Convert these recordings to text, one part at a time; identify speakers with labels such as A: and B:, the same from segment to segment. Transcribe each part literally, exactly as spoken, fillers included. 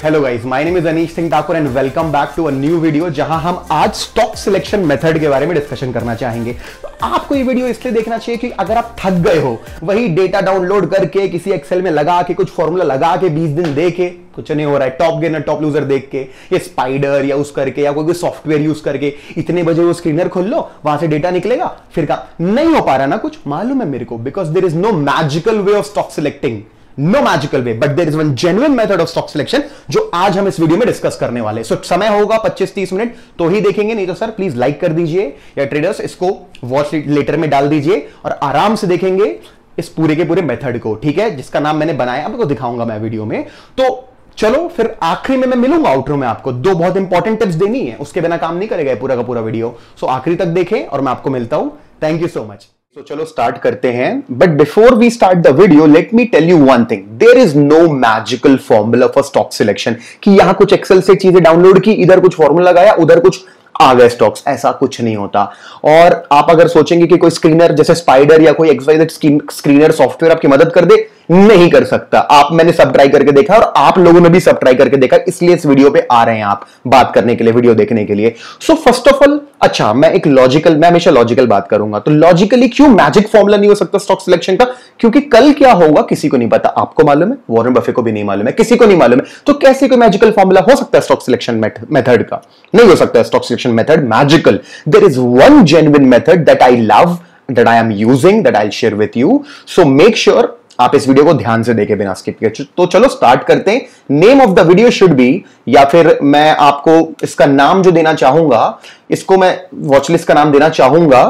A: Hello guys, my name is Anish Singh Thakur and welcome back to a new video जहां हम आज stock selection method के बारे में डिस्कशन करना चाहेंगे। तो आपको ये वीडियो इसलिए देखना चाहिए कि अगर आप थक गए हो वही डेटा डाउनलोड करके किसी एक्सेल में लगा के कुछ फॉर्मूला लगा के बीस दिन दे के कुछ नहीं हो रहा है, टॉप गेनर टॉप लूजर देख के या स्पाइडर या उस करके या कोई कोई सॉफ्टवेयर यूज करके इतने बजे वो स्क्रीनर खोल लो वहां से डेटा निकलेगा, फिर का नहीं हो पा रहा ना कुछ, मालूम है मेरे को, because there is no magical way of stock selecting, no magical way, but there is one genuine method of stock selection जो आज हम इस वीडियो में डिस्कस करने वाले। सो so, समय होगा पच्चीस तीस मिनट तो ही देखेंगे, नहीं तो सर प्लीज लाइक कर दीजिए या ट्रेडर्स इसको वॉच लेटर में डाल दीजिए और आराम से देखेंगे इस पूरे के पूरे मेथड को, ठीक है, जिसका नाम मैंने बनाया आपको दिखाऊंगा मैं वीडियो में। तो चलो फिर आखिरी में मैं मिलूंगा आउटरो में, आपको दो बहुत इंपॉर्टेंट टिप्स देनी है, उसके बिना काम नहीं करेगा पूरा का पूरा वीडियो। सो so, आखिरी तक देखें और मैं आपको मिलता हूं। Thank you so much. तो so, चलो स्टार्ट करते हैं, but before we start the video let me tell you one thing, there is no magical formula for stock selection कि यहां कुछ एक्सेल से चीजें डाउनलोड की, इधर कुछ फॉर्मूला लगाया, उधर कुछ आ गए स्टॉक्स, ऐसा कुछ नहीं होता। और आप अगर सोचेंगे कि कोई स्क्रीनर जैसे स्पाइडर या कोई एक्सवाइजेड स्क्रीनर सॉफ्टवेयर आपकी मदद कर दे, नहीं कर सकता। आप मैंने सब ट्राई करके देखा और आप लोगों ने भी सब ट्राई करके देखा, इसलिए इस वीडियो पे आ रहे हैं आप बात करने के लिए, वीडियो देखने के लिए। सो फर्स्ट ऑफ ऑल, अच्छा मैं एक लॉजिकल, मैं हमेशा लॉजिकल बात करूंगा, तो लॉजिकली क्यों मैजिक फॉर्मूला नहीं हो सकता स्टॉक सिलेक्शन का? क्योंकि कल क्या होगा किसी को नहीं पता, आपको मालूम है, वॉरेन बफे को भी नहीं मालूम है, किसी को नहीं मालूम है, तो कैसे कोई मैजिकल फॉर्मूला हो सकता है स्टॉक सिलेक्शन मेथड का? नहीं हो सकता stock selection method magical. There is one genuine method that I love, that I am using, that I share with you. So make sure आप इस वीडियो को ध्यान से देखें बिना स्किप किए। तो चलो स्टार्ट करते हैं। Name of the video should be, या फिर मैं आपको इसका नाम जो देना चाहूंगा, इसको मैं वॉच लिस्ट का नाम देना चाहूंगा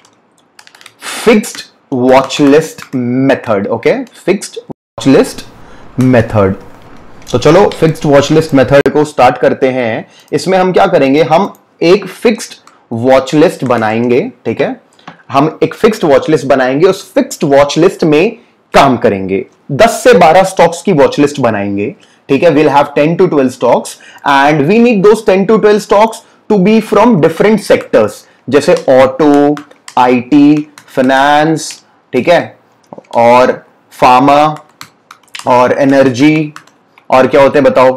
A: fixed watch list method. Okay, fixed watch list method. तो चलो फिक्स्ड वॉच लिस्ट मेथड को स्टार्ट करते हैं। इसमें हम क्या करेंगे, हम एक फिक्स्ड वॉच लिस्ट बनाएंगे, ठीक है, हम एक फिक्स्ड वॉच लिस्ट बनाएंगे, उस फिक्स्ड वॉच लिस्ट में काम करेंगे, दस से बारह स्टॉक्स की वॉच लिस्ट बनाएंगे, ठीक है, we'll have ten to twelve stocks and we need those ten to twelve stocks to be from different sectors, जैसे ऑटो, आईटी, फाइनेंस, ठीक है, और फार्मा और एनर्जी, और क्या होते हैं बताओ,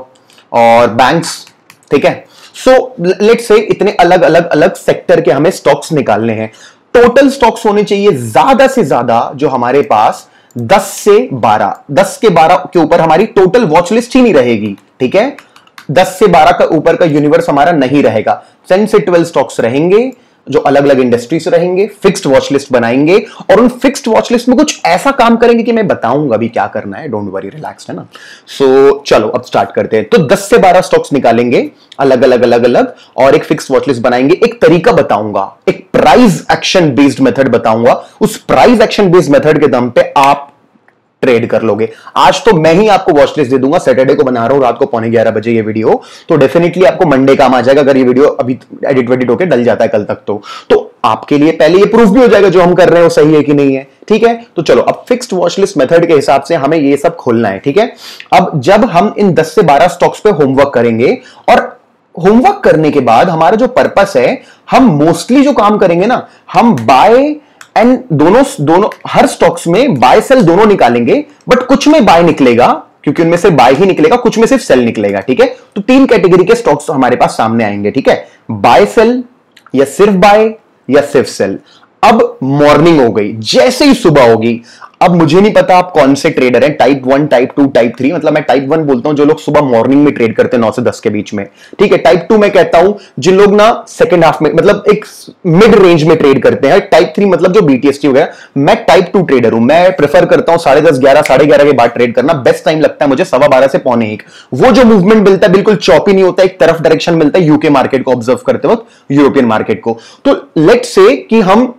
A: और बैंक्स, ठीक है। सो लेट्स से इतने अलग अलग अलग सेक्टर के हमें स्टॉक्स निकालने हैं। टोटल स्टॉक्स होने चाहिए ज्यादा से ज्यादा जो हमारे पास दस से बारह, दस के बारह के ऊपर हमारी टोटल वॉच लिस्ट ही नहीं रहेगी, ठीक है, दस से बारह का ऊपर का यूनिवर्स हमारा नहीं रहेगा। टेन से ट्वेल्व स्टॉक्स रहेंगे जो अलग अलग इंडस्ट्री से रहेंगे, फिक्स्ड वॉच लिस्ट बनाएंगे और उन फिक्स्ड वॉच लिस्ट में कुछ ऐसा काम करेंगे कि मैं बताऊंगा अभी क्या करना है, डोंट वरी, रिलैक्स, है ना। सो so, चलो अब स्टार्ट करते हैं। तो दस से बारह स्टॉक्स निकालेंगे अलग अलग अलग अलग और एक फिक्स्ड वॉच लिस्ट बनाएंगे। एक तरीका बताऊंगा, एक प्राइस एक्शन बेस्ड मेथड बताऊंगा, उस प्राइस एक्शन बेस्ड मेथड के दम पे आप ट्रेड कर लोगे। आज तो मैं ही आपको वॉच लिस्ट दे दूंगा, सैटरडे को बना रहा हूं रात को पौने ग्यारह बजे ये वीडियो, तो डेफिनेटली आपको मंडे काम आ जाएगा अगर ये वीडियो अभी एडिट वेडिट होकर डल जाता है कल तक। तो तो आपके लिए पहले ये प्रूफ भी हो जाएगा जो हम कर रहे हो सही है कि नहीं है, ठीक है। तो चलो अब फिक्स्ड वॉच लिस्ट मेथड के हिसाब से हमें ये सब खोलना है, ठीक है। अब जब हम इन दस से बारह स्टॉक्स पे होमवर्क करेंगे और होमवर्क करने के बाद हमारा जो पर्पस है, हम मोस्टली जो काम करेंगे ना, हम बाय एंड दोनों दोनों हर स्टॉक्स में बाय सेल दोनों निकालेंगे, बट कुछ में बाय निकलेगा क्योंकि उनमें से बाय ही निकलेगा, कुछ में सिर्फ सेल निकलेगा, ठीक है। तो तीन कैटेगरी के स्टॉक्स हमारे पास सामने आएंगे, ठीक है, बाय सेल या सिर्फ बाय या सिर्फ सेल। अब मॉर्निंग हो गई, जैसे ही सुबह होगी, अब मुझे नहीं पता आप कौन से ट्रेडर हैं, type one, type two, type three, मतलब मैं टाइप वन बोलता हूं जो लोग सुबह मॉर्निंग में ट्रेड करते हैं नौ से दस के बीच में, ठीक है। टाइप टू मैं कहता हूं जिन लोग ना सेकंड हाफ में, मतलब एक मिड रेंज में ट्रेड करते हैं। टाइप थ्री मतलब जो बीटीएसटी हो गया। मैं टाइप टू ट्रेडर हूं, मैं प्रेफर करता हूं साढ़े दस ग्यारह साढ़े ग्यारह के बाद ट्रेड करना बेस्ट टाइम लगता है मुझे, सवा बारह से पौने एक। वो जो मूवमेंट मिलता है बिल्कुल चॉपी नहीं होता, एक तरफ डायरेक्शन मिलता है यूके मार्केट को ऑब्जर्व करते वक्त, यूरोपियन मार्केट को। तो लेट्स से कि हम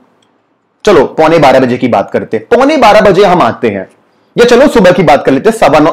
A: चलो पौने बारह बजे की बात करते हैं, पौने बारह बजे हम आते हैं, या चलो सुबह की बात कर लेते हैं, सवा नौ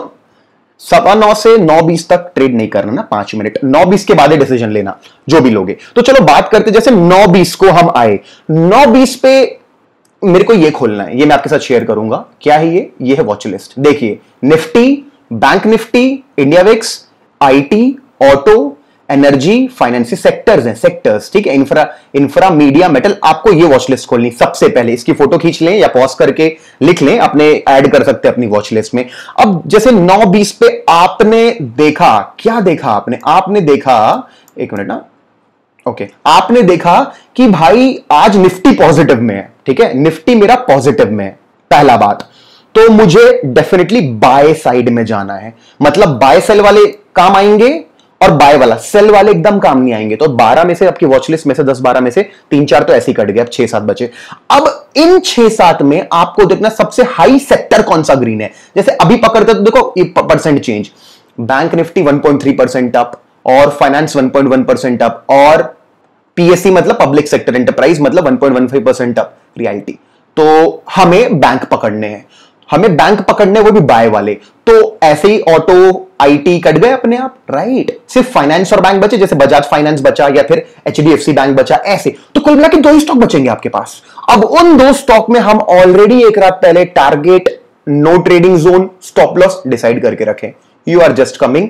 A: सवा नौ से नौ बीस तक ट्रेड नहीं करना ना, पांच मिनट, नौ बीस के बाद डिसीजन लेना जो भी लोगे। तो चलो बात करते, जैसे नौ बीस को हम आए, नौ बीस पे मेरे को ये खोलना है, ये मैं आपके साथ शेयर करूंगा। क्या है ये? ये है वॉच लिस्ट। देखिए, Nifty, bank Nifty, India VIX, IT, auto, energy, finance sectors हैं, सेक्टर्स, ठीक है, इंफ्रा इंफ्रा मीडिया, मेटल। आपको ये वॉच लिस्ट खोलनी सबसे पहले, इसकी फोटो खींच लें या पॉज करके लिख लें, अपने ऐड कर सकते हैं अपनी वॉच लिस्ट में। अब जैसे नौ बीस पे आपने देखा, क्या देखा आपने आपने देखा एक मिनट ना, ओके, आपने देखा कि भाई आज निफ्टी पॉजिटिव में है, ठीक है, निफ्टी मेरा पॉजिटिव में है, पहला बात तो मुझे डेफिनेटली बाय साइड में जाना है। मतलब बाय सेल वाले काम आएंगे और बाय वाला, सेल वाले एकदम काम नहीं आएंगे। तो बारह में से आपकी वॉच लिस्ट में से दस बारह में से तीन चार तो ऐसे ही कट गए, अब छह सात बचे। अब इन छह सात में आपको देखना सबसे हाई सेक्टर कौन सा ग्रीन है। जैसे अभी पकड़ते तो देखो percent change, bank Nifty one point three percent up, और finance one point one percent up, और पीएससी मतलब पब्लिक सेक्टर एंटरप्राइज मतलब one point one five percent up reality. तो हमें बैंक पकड़ने हैं, हमें बैंक पकड़ने, वो भी बाय वाले। तो ऐसे ही ऑटो, आईटी कट गए अपने आप, राइट। सिर्फ फाइनेंस और बैंक बचे, जैसे बजाज फाइनेंस बचा या फिर एचडीएफसी बैंक बचा, ऐसे। तो कुल मिला के दो ही स्टॉक बचेंगे आपके पास। अब उन दो स्टॉक में हम ऑलरेडी एक रात पहले target, no trading zone, stop loss decide करके रखें। You are just coming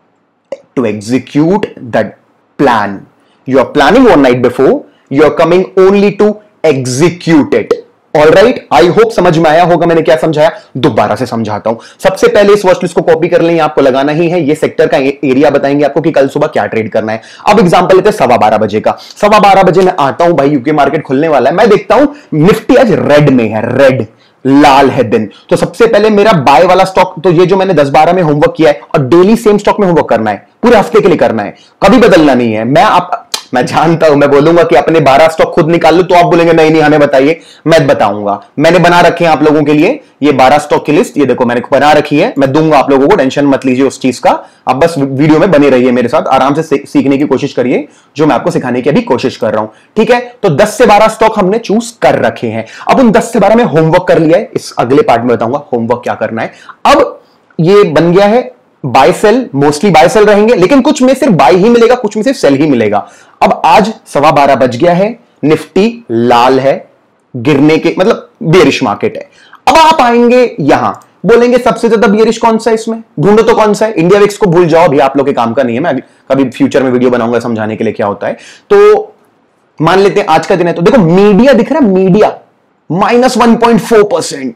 A: to execute that plan. You are planning one night before, you are coming only to execute it. All right, I hope समझ में आया होगा मैंने क्या समझाया। दोबारा से समझाता हूं। सबसे पहले इस वॉच लिस्ट को कॉपी कर लें, आपको लगाना ही है। ये सेक्टर का एरिया बताएंगे आपको कि कल सुबह क्या ट्रेड करना है। अब एग्जांपल लेते हैं सवा बारह बजे का। सवा बारह बजे मैं आता हूं भाई, यूके मार्केट खुलने वाला है, मैं देखता हूं निफ्टी आज रेड में है, रेड लाल है दिन। तो सबसे पहले मेरा बाय वाला स्टॉक, तो ये जो मैंने दस बारह में होमवर्क किया है, और डेली सेम स्टॉक में होमवर्क करना है, पूरे हफ्ते के लिए करना है, कभी बदलना नहीं है। मैं आप मैं जानता हूं, मैं बोलूंगा कि अपने बारह स्टॉक खुद निकाल लो, तो आप बोलेंगे नहीं नहीं हमें बताइए, मैं बताऊंगा। मैंने बना रखे हैं आप लोगों के लिए ये बारह स्टॉक की लिस्ट, ये देखो मैंने बना रखी है, मैं दूंगा आप लोगों को, टेंशन मत लीजिए उस चीज का। आप बस वीडियो में बने रहिए मेरे साथ, आराम से सीखने की कोशिश करिए जो मैं आपको सिखाने की अभी कोशिश कर रहा हूं, ठीक है। तो दस से बारह स्टॉक हमने चूज कर रखे हैं। अब उन दस से बारह में होमवर्क कर लिया है, इस अगले पार्ट में बताऊंगा होमवर्क क्या करना है। अब ये बन गया है buy sell, mostly buy sell रहेंगे, लेकिन कुछ में सिर्फ बाय ही मिलेगा, कुछ में सिर्फ सेल ही मिलेगा। अब आज सवा बारह बज गया है, निफ्टी लाल है, गिरने के मतलब बेरिश मार्केट है। अब आप आएंगे यहां, बोलेंगे सबसे ज्यादा बेरिश कौन सा है इसमें, ढूंढो तो कौन सा है। इंडिया विक्स को भूल जाओ, अभी आप लोग के काम का नहीं है, मैं कभी फ्यूचर में वीडियो बनाऊंगा समझाने के लिए क्या होता है। तो मान लेते हैं आज का दिन है, तो देखो मीडिया दिख रहा है, media minus one point four percent,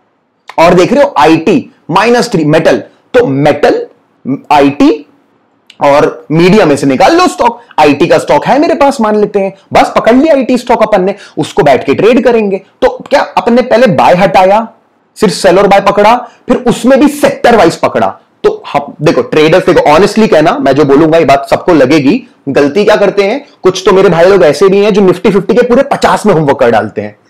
A: और देख रहे हो आईटी माइनस थ्री, मेटल, तो मेटल, आईटी और मीडिया में से निकाल लो स्टॉक। आईटी का स्टॉक है मेरे पास, मान लेते हैं, बस पकड़ लिया आईटी स्टॉक अपन ने, उसको बैठ के ट्रेड करेंगे। तो क्या अपन ने पहले बाय हटाया, सिर्फ सेल और बाय पकड़ा, फिर उसमें भी सेक्टर वाइज पकड़ा। तो हम देखो ट्रेडर्स, देखो ऑनेस्टली कहना, मैं जो बोलूंगा ये बात सबको लगेगी, गलती क्या करते हैं कुछ तो मेरे भाई लोग ऐसे भी हैं जो निफ्टी फिफ्टी के पूरे पचास में होमवर्क कर डालते हैं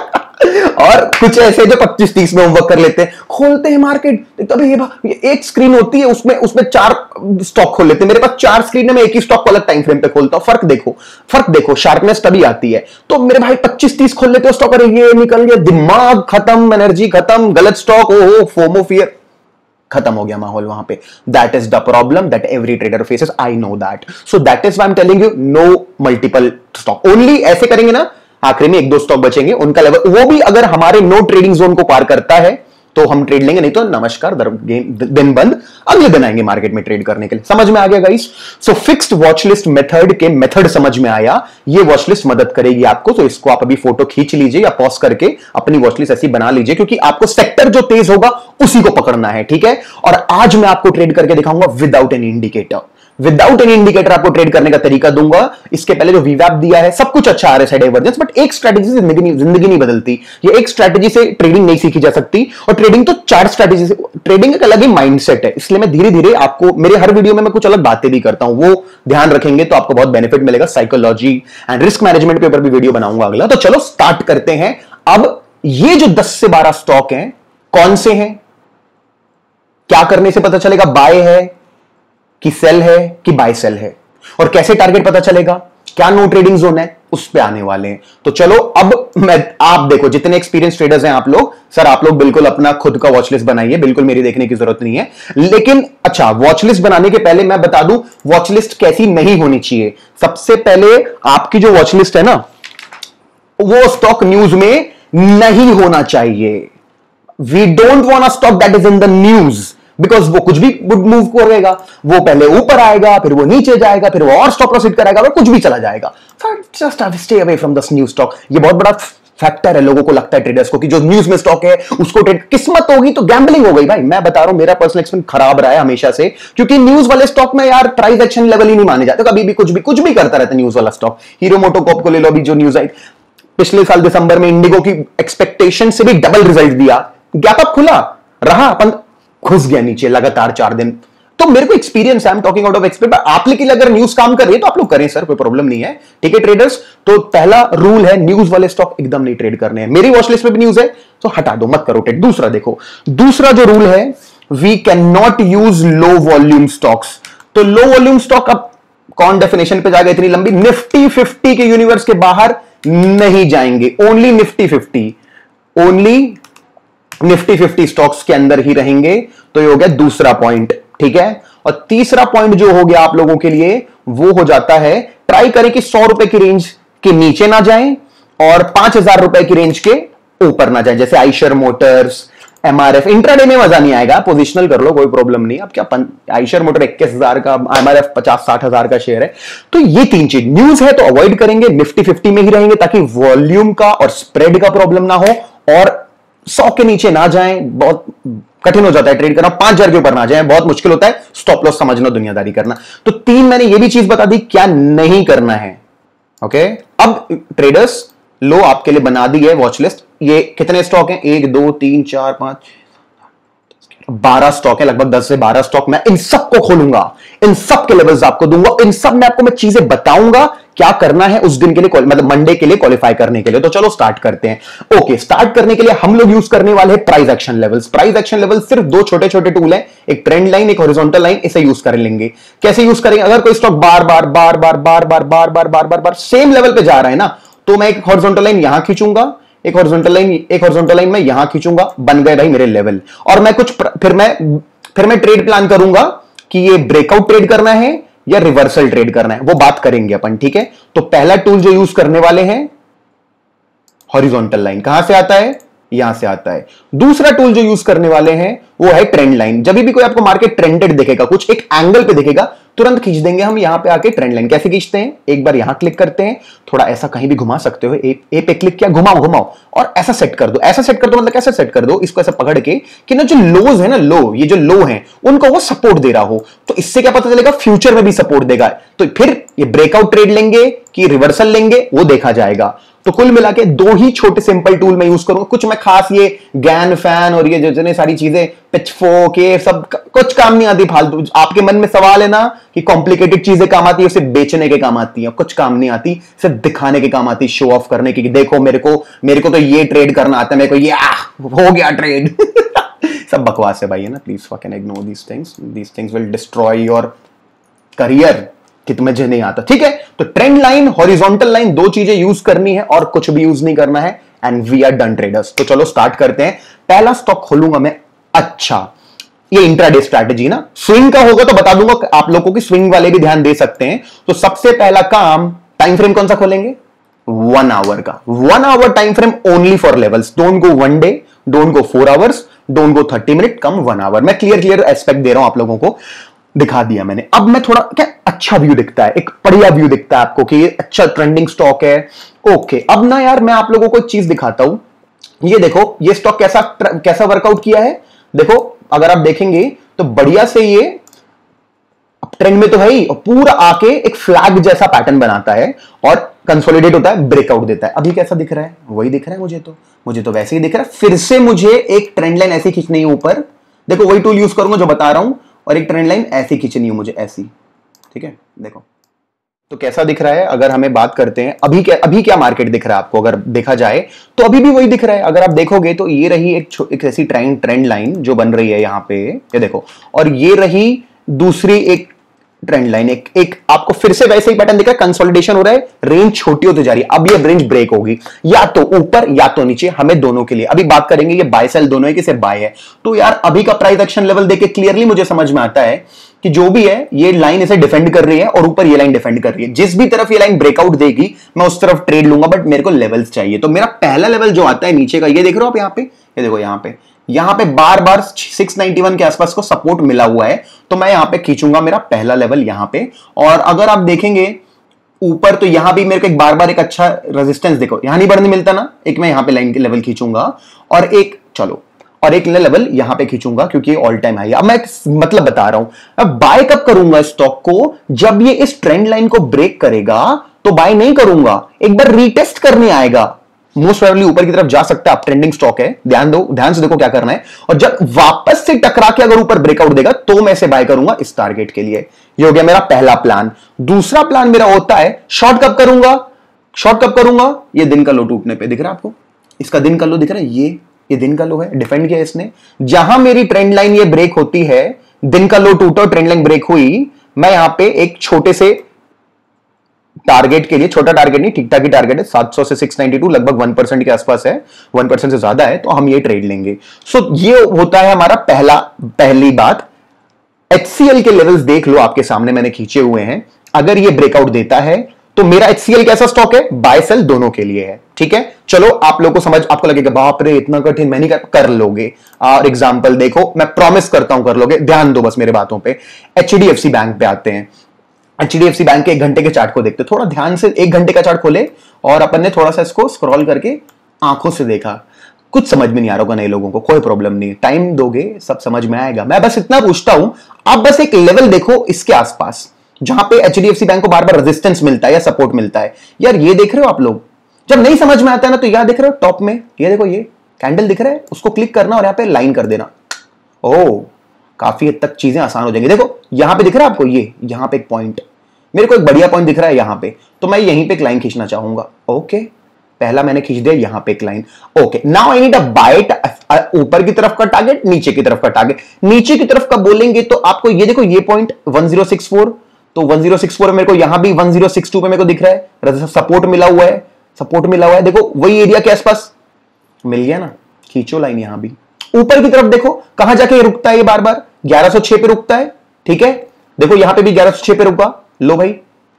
A: और कुछ ऐसे जो पच्चीस तीस में होमवर्क कर लेते हैं, खोलते हैं मार्केट, तभी ये, ये एक स्क्रीन होती है, उसमें उसमें चार स्टॉक खोल लेते हैं। मेरे पास चार स्क्रीन है, मैं एक ही स्टॉक को अलग टाइम फ्रेम पे खोलता हूं। फर्क देखो, फर्क देखो, शार्पनेस तभी आती है। तो मेरे भाई पच्चीस तीस खोल लेते हो स्टॉक, अरे ये निकल गया, दिमाग खत्म, एनर्जी खत्म, गलत स्टॉक, ओ फोमो फियर खत्म हो गया माहौल वहां पे। That is the problem that every trader faces, I know that. So that is why I am telling you, no multiple stock, only ऐसे करेंगे ना, आखिरी में एक दो स्टॉक बचेंगे, उनका लेवल, वो भी अगर हमारे नो ट्रेडिंग जोन को पार करता है तो हम ट्रेड लेंगे, नहीं तो नमस्कार, दिन बंद, अगले दिन आएंगे मार्केट में ट्रेड करने के लिए। समझ में आ गया guys? So fixed watch list method के मेथड समझ में आया, ये वॉच लिस्ट मदद करेगी आपको। तो इसको आप अभी फोटो खींच लीजिए या पॉज करके अपनी वॉच लिस्ट ऐसी बना लीजिए, क्योंकि आपको सेक्टर जो तेज होगा उसी को पकड़ना है, ठीक है। और आज मैं आपको ट्रेड करके दिखाऊंगा without any indicator, without any indicator आपको ट्रेड करने का तरीका दूंगा। इसके पहले जो वीवैप दिया है सब कुछ अच्छा, आरएसआई डाइवर्जेंस, बट एक स्ट्रैटेजी से जिंदगी नहीं, जिंदगी नहीं बदलती। ये एक स्ट्रैटेजी से ट्रेडिंग नहीं सीखी जा सकती, और ट्रेडिंग तो चार स्ट्रैटेजी से, ट्रेडिंग एक अलग ही माइंडसेट है। इसलिए मैं धीरे धीरे आपको, मेरे हर वीडियो में मैं कुछ अलग बातें भी करता हूं, वो ध्यान रखेंगे तो आपको बहुत बेनिफिट मिलेगा। साइकोलॉजी एंड रिस्क मैनेजमेंट के ऊपर भी वीडियो बनाऊंगा अगला। तो चलो स्टार्ट करते हैं। अब ये जो दस से बारह स्टॉक हैं, कौन से हैं, क्या करने से पता चलेगा बाय है कि सेल है कि बाय सेल है, और कैसे टारगेट पता चलेगा, क्या नो ट्रेडिंग जोन है, उस पे आने वाले हैं। तो चलो अब मैं, आप देखो जितने एक्सपीरियंस ट्रेडर्स हैं आप लोग, सर आप लोग बिल्कुल अपना खुद का वॉच लिस्ट बनाइए, बिल्कुल मेरी देखने की जरूरत नहीं है। लेकिन अच्छा, वॉच लिस्ट बनाने के पहले मैं बता दूं वॉच लिस्ट कैसी नहीं होनी चाहिए। सबसे पहले आपकी जो वॉच लिस्ट है ना, वो स्टॉक न्यूज में नहीं होना चाहिए। We don't want a stock that is in the news, because वो कुछ भी मूव करेगा, वो पहले ऊपर आएगा, फिर वो नीचे जाएगा, फिर वो और स्टॉप लॉस हिट कराएगा, और कुछ भी चला जाएगा. Just stay away from this new stock. ये बहुत बड़ा फैक्टर है लोगों को लगता है, ट्रेडर्स को, कि जो न्यूज में स्टॉक है उसको ट्रेड. किस्मत होगी तो गैम्बलिंग हो गई भाई. मैं बता रहा हूं मेरा पर्सनल एक्सपीरियंस खराब रहा है हमेशा से, क्योंकि न्यूज वाले स्टॉक में यार प्राइस एक्शन लेवल ही नहीं माने जाते. कभी भी कुछ भी कुछ भी करता रहता है न्यूज वाला स्टॉक. हीरो मोटोकॉर्प को ले लो, अभी जो न्यूज आई पिछले साल दिसंबर में, इंडिगो की एक्सपेक्टेशन से भी डबल रिजल्ट दिया, गैप अप खुला रहा, अपन घुस गया नीचे लगातार चार दिन. तो मेरे को एक्सपीरियंस है, I am talking out of experience. आप लेकिन अगर न्यूज काम कर रही है तो आप लोग करें सर, कोई प्रॉब्लम नहीं है. ठीक है ट्रेडर्स, तो पहला रूल है न्यूज वाले स्टॉक एकदम नहीं ट्रेड करने हैं. मेरी वॉच लिस्ट में भी न्यूज है तो हटा दो, मत करो ट्रेड. दूसरा देखो, दूसरा जो रूल है, we can not use low volume stocks. तो लो वॉल्यूम स्टॉक, अब कौन डेफिनेशन पे जाएगा इतनी लंबी? निफ्टी फिफ्टी के यूनिवर्स के बाहर नहीं जाएंगे, only Nifty fifty, only Nifty fifty stocks के अंदर ही रहेंगे. तो ये हो गया दूसरा पॉइंट. ठीक है, और तीसरा पॉइंट जो हो गया आप लोगों के लिए, वो हो जाता है, ट्राई करें कि सौ रुपए की रेंज के नीचे ना जाएं और पांच हजार रुपए की रेंज के ऊपर ना जाएं. जैसे आइशर मोटर्स, एमआरएफ. इंट्राडे में मजा नहीं आएगा, पोजिशनल कर लो, कोई प्रॉब्लम नहीं. अब क्या आइशर मोटर इक्कीस हजार का, एमआरएफ पचास साठ हजार का शेयर है. तो ये तीन चीज न्यूज है तो अवॉइड करेंगे, निफ्टी फिफ्टी में ही रहेंगे ताकि वॉल्यूम का और स्प्रेड का प्रॉब्लम ना हो, और सौ के नीचे ना जाएं. बहुत कठिन हो जाता है ट्रेड करना, पांच हजार के ऊपर ना जाए, बहुत मुश्किल होता है. स्टॉप लॉस समझना, दुनियादारी करना. तो तीन मैंने ये भी चीज बता दी क्या नहीं करना है. ओके, अब ट्रेडर्स लो आपके लिए बना दी है वॉच लिस्ट. ये कितने स्टॉक हैं? एक दो तीन चार पांच बारह स्टॉक है, लगभग दस से बारह स्टॉक. मैं इन सबको खोलूंगा, इन सब के लेवल्स आपको दूंगा, इन सब में आपको मैं चीजें बताऊंगा क्या करना है उस दिन के लिए, मतलब मंडे के लिए क्वालिफाई करने के लिए. तो चलो स्टार्ट करते हैं. ओके, स्टार्ट करने के लिए हम लोग यूज करने वाले हैं price action levels. Price action level सिर्फ दो छोटे छोटे टूल हैं, एक ट्रेंड लाइन, एक हॉरिजॉन्टल लाइन. इसे यूज कर लेंगे. कैसे यूज करेंगे? अगर कोई स्टॉक बार बार बार बार बार बार बार बार बार बार बार सेम लेवल पे जा रहा है ना, तो मैं एक हॉरिजॉन्टल लाइन यहां खींचूंगा, एक हॉरिजॉन्टल लाइन एक हॉरिजॉन्टल लाइन मैं यहां खींचूंगा. बन गए भाई मेरे लेवल. और मैं कुछ फिर मैं फिर मैं ट्रेड प्लान करूंगा कि ये ब्रेकआउट ट्रेड करना है या रिवर्सल ट्रेड करना है, वो बात करेंगे अपन. ठीक है, तो पहला टूल जो यूज करने वाले हैं, हॉरिजॉन्टल लाइन. कहां से आता है? यहां से आता है. दूसरा टूल जो यूज करने वाले हैं वो है ट्रेंड लाइन. जब भी कोई आपको मार्केट ट्रेंडेड दिखेगा, कुछ एक एंगल पे दिखेगा, तुरंत खींच देंगे हम यहां पे आके ट्रेंड लाइन. कैसे खींचते हैं? एक बार यहां क्लिक करते हैं, थोड़ा ऐसा कहीं भी घुमा सकते हो, ए, ए पे क्लिक किया, घुमाओ घुमाओ और ऐसा सेट कर दो. ऐसा सेट कर दो मतलब कैसे सेट कर दो? इसको ऐसा पकड़ के कि ना जो लोज है ना, लो ये जो लो है उनको वो सपोर्ट दे रहा हो. तो इससे क्या पता चलेगा? फ्यूचर में भी सपोर्ट देगा. तो फिर ये ब्रेकआउट ट्रेड लेंगे कि रिवर्सल लेंगे वो देखा जाएगा. तो कुल मिला के दो ही छोटे सिंपल टूल मैं यूज करूंगा. कुछ मैं खास ये गैन फैन और ये जो जितने सारी चीजें पिचफोर्क के सब कुछ काम नहीं आती, फालतू. आपके मन में सवाल है ना कि कॉम्प्लिकेटेड चीजें काम आती है, सिर्फ बेचने के काम आती है, कुछ काम नहीं आती, सिर्फ दिखाने के काम आती, शो ऑफ करने की. देखो मेरे को मेरे को तो ये ट्रेड करना आता है, मेरे को ये आ, हो गया ट्रेड. सब बकवास है भाई, है ना. Please fucking ignore these things. These things will destroy your career कि तुम्हें जो नहीं आता. ठीक है, तो ट्रेंड लाइन, हॉरिजॉन्टल लाइन, दो चीजें यूज करनी है और कुछ भी यूज नहीं करना है. And we are done traders. तो चलो स्टार्ट करते हैं. पहला स्टॉक खोलूंगा मैं. अच्छा, ये इंट्राडे स्ट्रैटेजी ना, स्विंग का होगा तो बता दूंगा आप लोगों की, स्विंग वाले भी ध्यान दे सकते हैं. तो सबसे पहला काम, टाइम फ्रेम कौन सा खोलेंगे? वन आवर का. One hour time frame only for levels. Don't go one day, don't go four hours, don't go thirty minute, come one hour. मैं क्लियर क्लियर एस्पेक्ट दे रहा हूं आप लोगों को, दिखा दिया मैंने. अब मैं थोड़ा क्या अच्छा व्यू दिखता है, एक बढ़िया व्यू दिखता है आपको कि ये अच्छा ट्रेंडिंग स्टॉक है. ओके, अब ना यार मैं आप लोगों को एक चीज दिखाता हूं. ये देखो ये स्टॉक कैसा कैसा वर्कआउट किया है. देखो अगर आप देखेंगे तो बढ़िया से ये ट्रेंड में तो है ही, और पूरा आके एक फ्लैग जैसा पैटर्न बनाता है और कंसोलिडेट होता है, ब्रेकआउट देता है. अभी कैसा दिख रहा है? वही दिख रहा है मुझे तो मुझे तो वैसे ही दिख रहा है. फिर से मुझे एक ट्रेंड लाइन ऐसी खींचनी है ऊपर. देखो वही टूल यूज करूंगा जो बता रहा हूं, और एक ट्रेंड लाइन ऐसी खींचनी है मुझे, ऐसी. ठीक है, देखो तो कैसा दिख रहा है. अगर हमें बात करते हैं अभी क्या अभी क्या मार्केट दिख रहा है आपको, अगर देखा जाए तो अभी भी वही दिख रहा है. अगर आप देखोगे तो ये रही एक, एक ऐसी ट्रेंड ट्रेंड लाइन जो बन रही है यहाँ पे, ये देखो, और ये रही दूसरी एक ट्रेंड लाइन. एक एक आपको फिर से वैसे ही पैटर्न दिख रहा है, कंसोलिडेशन हो रहा है, रेंज छोटी होती जा रही है. अब ये रेंज ब्रेक होगी, या तो ऊपर या तो नीचे, हमें दोनों के लिए अभी बात करेंगे. ये बाय सेल दोनों है कि सिर्फ बाय है. तो यार अभी का प्राइस एक्शन लेवल देख के क्लियरली मुझे समझ में आता है कि जो भी है ये लाइन इसे डिफेंड कर रही है और ऊपर ये लाइन डिफेंड कर रही है. जिस भी तरफ ये लाइन ब्रेकआउट देगी मैं उस तरफ ट्रेड लूंगा, बट मेरे को लेवल्स चाहिए. तो मेरा पहला लेवल जो आता है नीचे का, ये देख रहे हो आप यहाँ पे, ये देखो यहाँ पे, यहां पे बार बार सिक्स नाइंटी वन के आसपास को सपोर्ट मिला हुआ है, तो मैं यहां पे खींचूंगा मेरा पहला लेवल यहां पे। और अगर आप देखेंगे ऊपर, तो यहां भी मेरे को एक बार बार एक अच्छा रेजिस्टेंस देखो, यहां नहीं बढ़ने मिलता ना, एक मैं यहां पे लाइन के लेवल खींचूंगा और एक चलो और एक लेवल यहां पे खींचूंगा क्योंकि ऑल टाइम हाई। अब मैं मतलब बता रहा हूं, अब बाय कब करूंगा स्टॉक को, जब ये इस ट्रेंड लाइन को ब्रेक करेगा तो बाय नहीं करूंगा, एक बार रीटेस्ट करने आएगा, मोस्ट प्रोबेबली ऊपर की तरफ जा सकता है, आप ट्रेंडिंग स्टॉक है, ध्यान दो, ध्यान से देखो क्या करना है। और जब वापस से टकरा के अगर ऊपर ब्रेकआउट देगा तो मैं इसे बाय करूंगा इस टारगेट के लिए। ये हो गया मेरा पहला प्लान। दूसरा प्लान मेरा होता है शॉर्ट कब करूंगा, शॉर्ट कब करूंगा, ये दिन का लो टूटने पे, दिख रहा है आपको, इसका दिन का लो दिख रहा है, ये ये दिन का लो है, डिफेंड किया इसने। जहां मेरी ट्रेंड लाइन ये ब्रेक होती है, दिन का लो टूटा और ट्रेंड लाइन ब्रेक हुई, मैं यहां पे एक छोटे से टारगेट के लिए, छोटा टारगेट नहीं, ठीक ठाक ही टारगेट है, सात सौ से सिक्स नाइंटी टू, लगभग वन परसेंट के आसपास है, वन परसेंट से ज्यादा है, तो हम ये ट्रेड लेंगे। सो so, ये होता है हमारा पहला, पहली बात। एचसीएल के लेवल्स देख लो, आपके सामने मैंने खींचे हुए हैं। अगर ये ब्रेकआउट देता है तो मेरा एचसीएल कैसा स्टॉक है, बाय सेल दोनों के लिए है, ठीक है। चलो आप लोगों को समझ, आपको लगेगा बाप रे इतना कठिन मैं नहीं कर, कर लोगे। और एग्जांपल देखो, मैं प्रॉमिस करता हूं कर लोगे, ध्यान दो बस मेरे बातों पे। एचडीएफसी बैंक पे आते हैं। एचडीएफसी बैंक के एक घंटे के चार्ट को देखते, थोड़ा ध्यान से एक घंटे का चार्ट खोले और अपन ने थोड़ा सा इसको स्क्रॉल करके आंखों से देखा, कुछ समझ में नहीं आ रहा होगा नए लोगों को, कोई प्रॉब्लम नहीं, टाइम दोगे सब समझ में आएगा। मैं बस इतना पूछता हूं, आप बस एक लेवल देखो इसके आसपास जहां पे एचडीएफसी बैंक को बार बार रेजिस्टेंस मिलता है या सपोर्ट मिलता है। यार ये देख रहे हो आप लोग, जब नहीं समझ में आता है ना, तो यहां देख रहे हो टॉप में, ये देखो ये कैंडल दिख रहा है, उसको क्लिक करना और यहां पे लाइन कर देना। ओ काफी हद तक चीजें आसान हो जाएंगी। देखो यहां पे दिख रहा है आपको, ये यहां पे एक पॉइंट, मेरे को एक बढ़िया पॉइंट दिख रहा है यहां पे, तो मैं यहीं पे एक लाइन खींचना चाहूंगा। ओके, पहला मैंने खींच दिया यहां पे एक line. Okay, now I need a buy, ऊपर की तरफ का टारगेट, नीचे की तरफ का टारगेट। नीचे की तरफ का बोलेंगे तो आपको ये देखो, ये point one zero six four, तो वन जीरो सिक्स फोर मेरे को यहां भी वन जीरो सिक्स टू पे मेरे को दिख रहा है, सपोर्ट मिला हुआ है, सपोर्ट मिला हुआ है, देखो वही एरिया के आसपास मिल गया ना, खींचो लाइन। यहां भी ऊपर की तरफ देखो कहां जाके रुकता है, ये बार बार ग्यारह सौ छह पे रुकता है, ठीक है। देखो यहां पे भी ग्यारह सौ छह पे रुका, लो भाई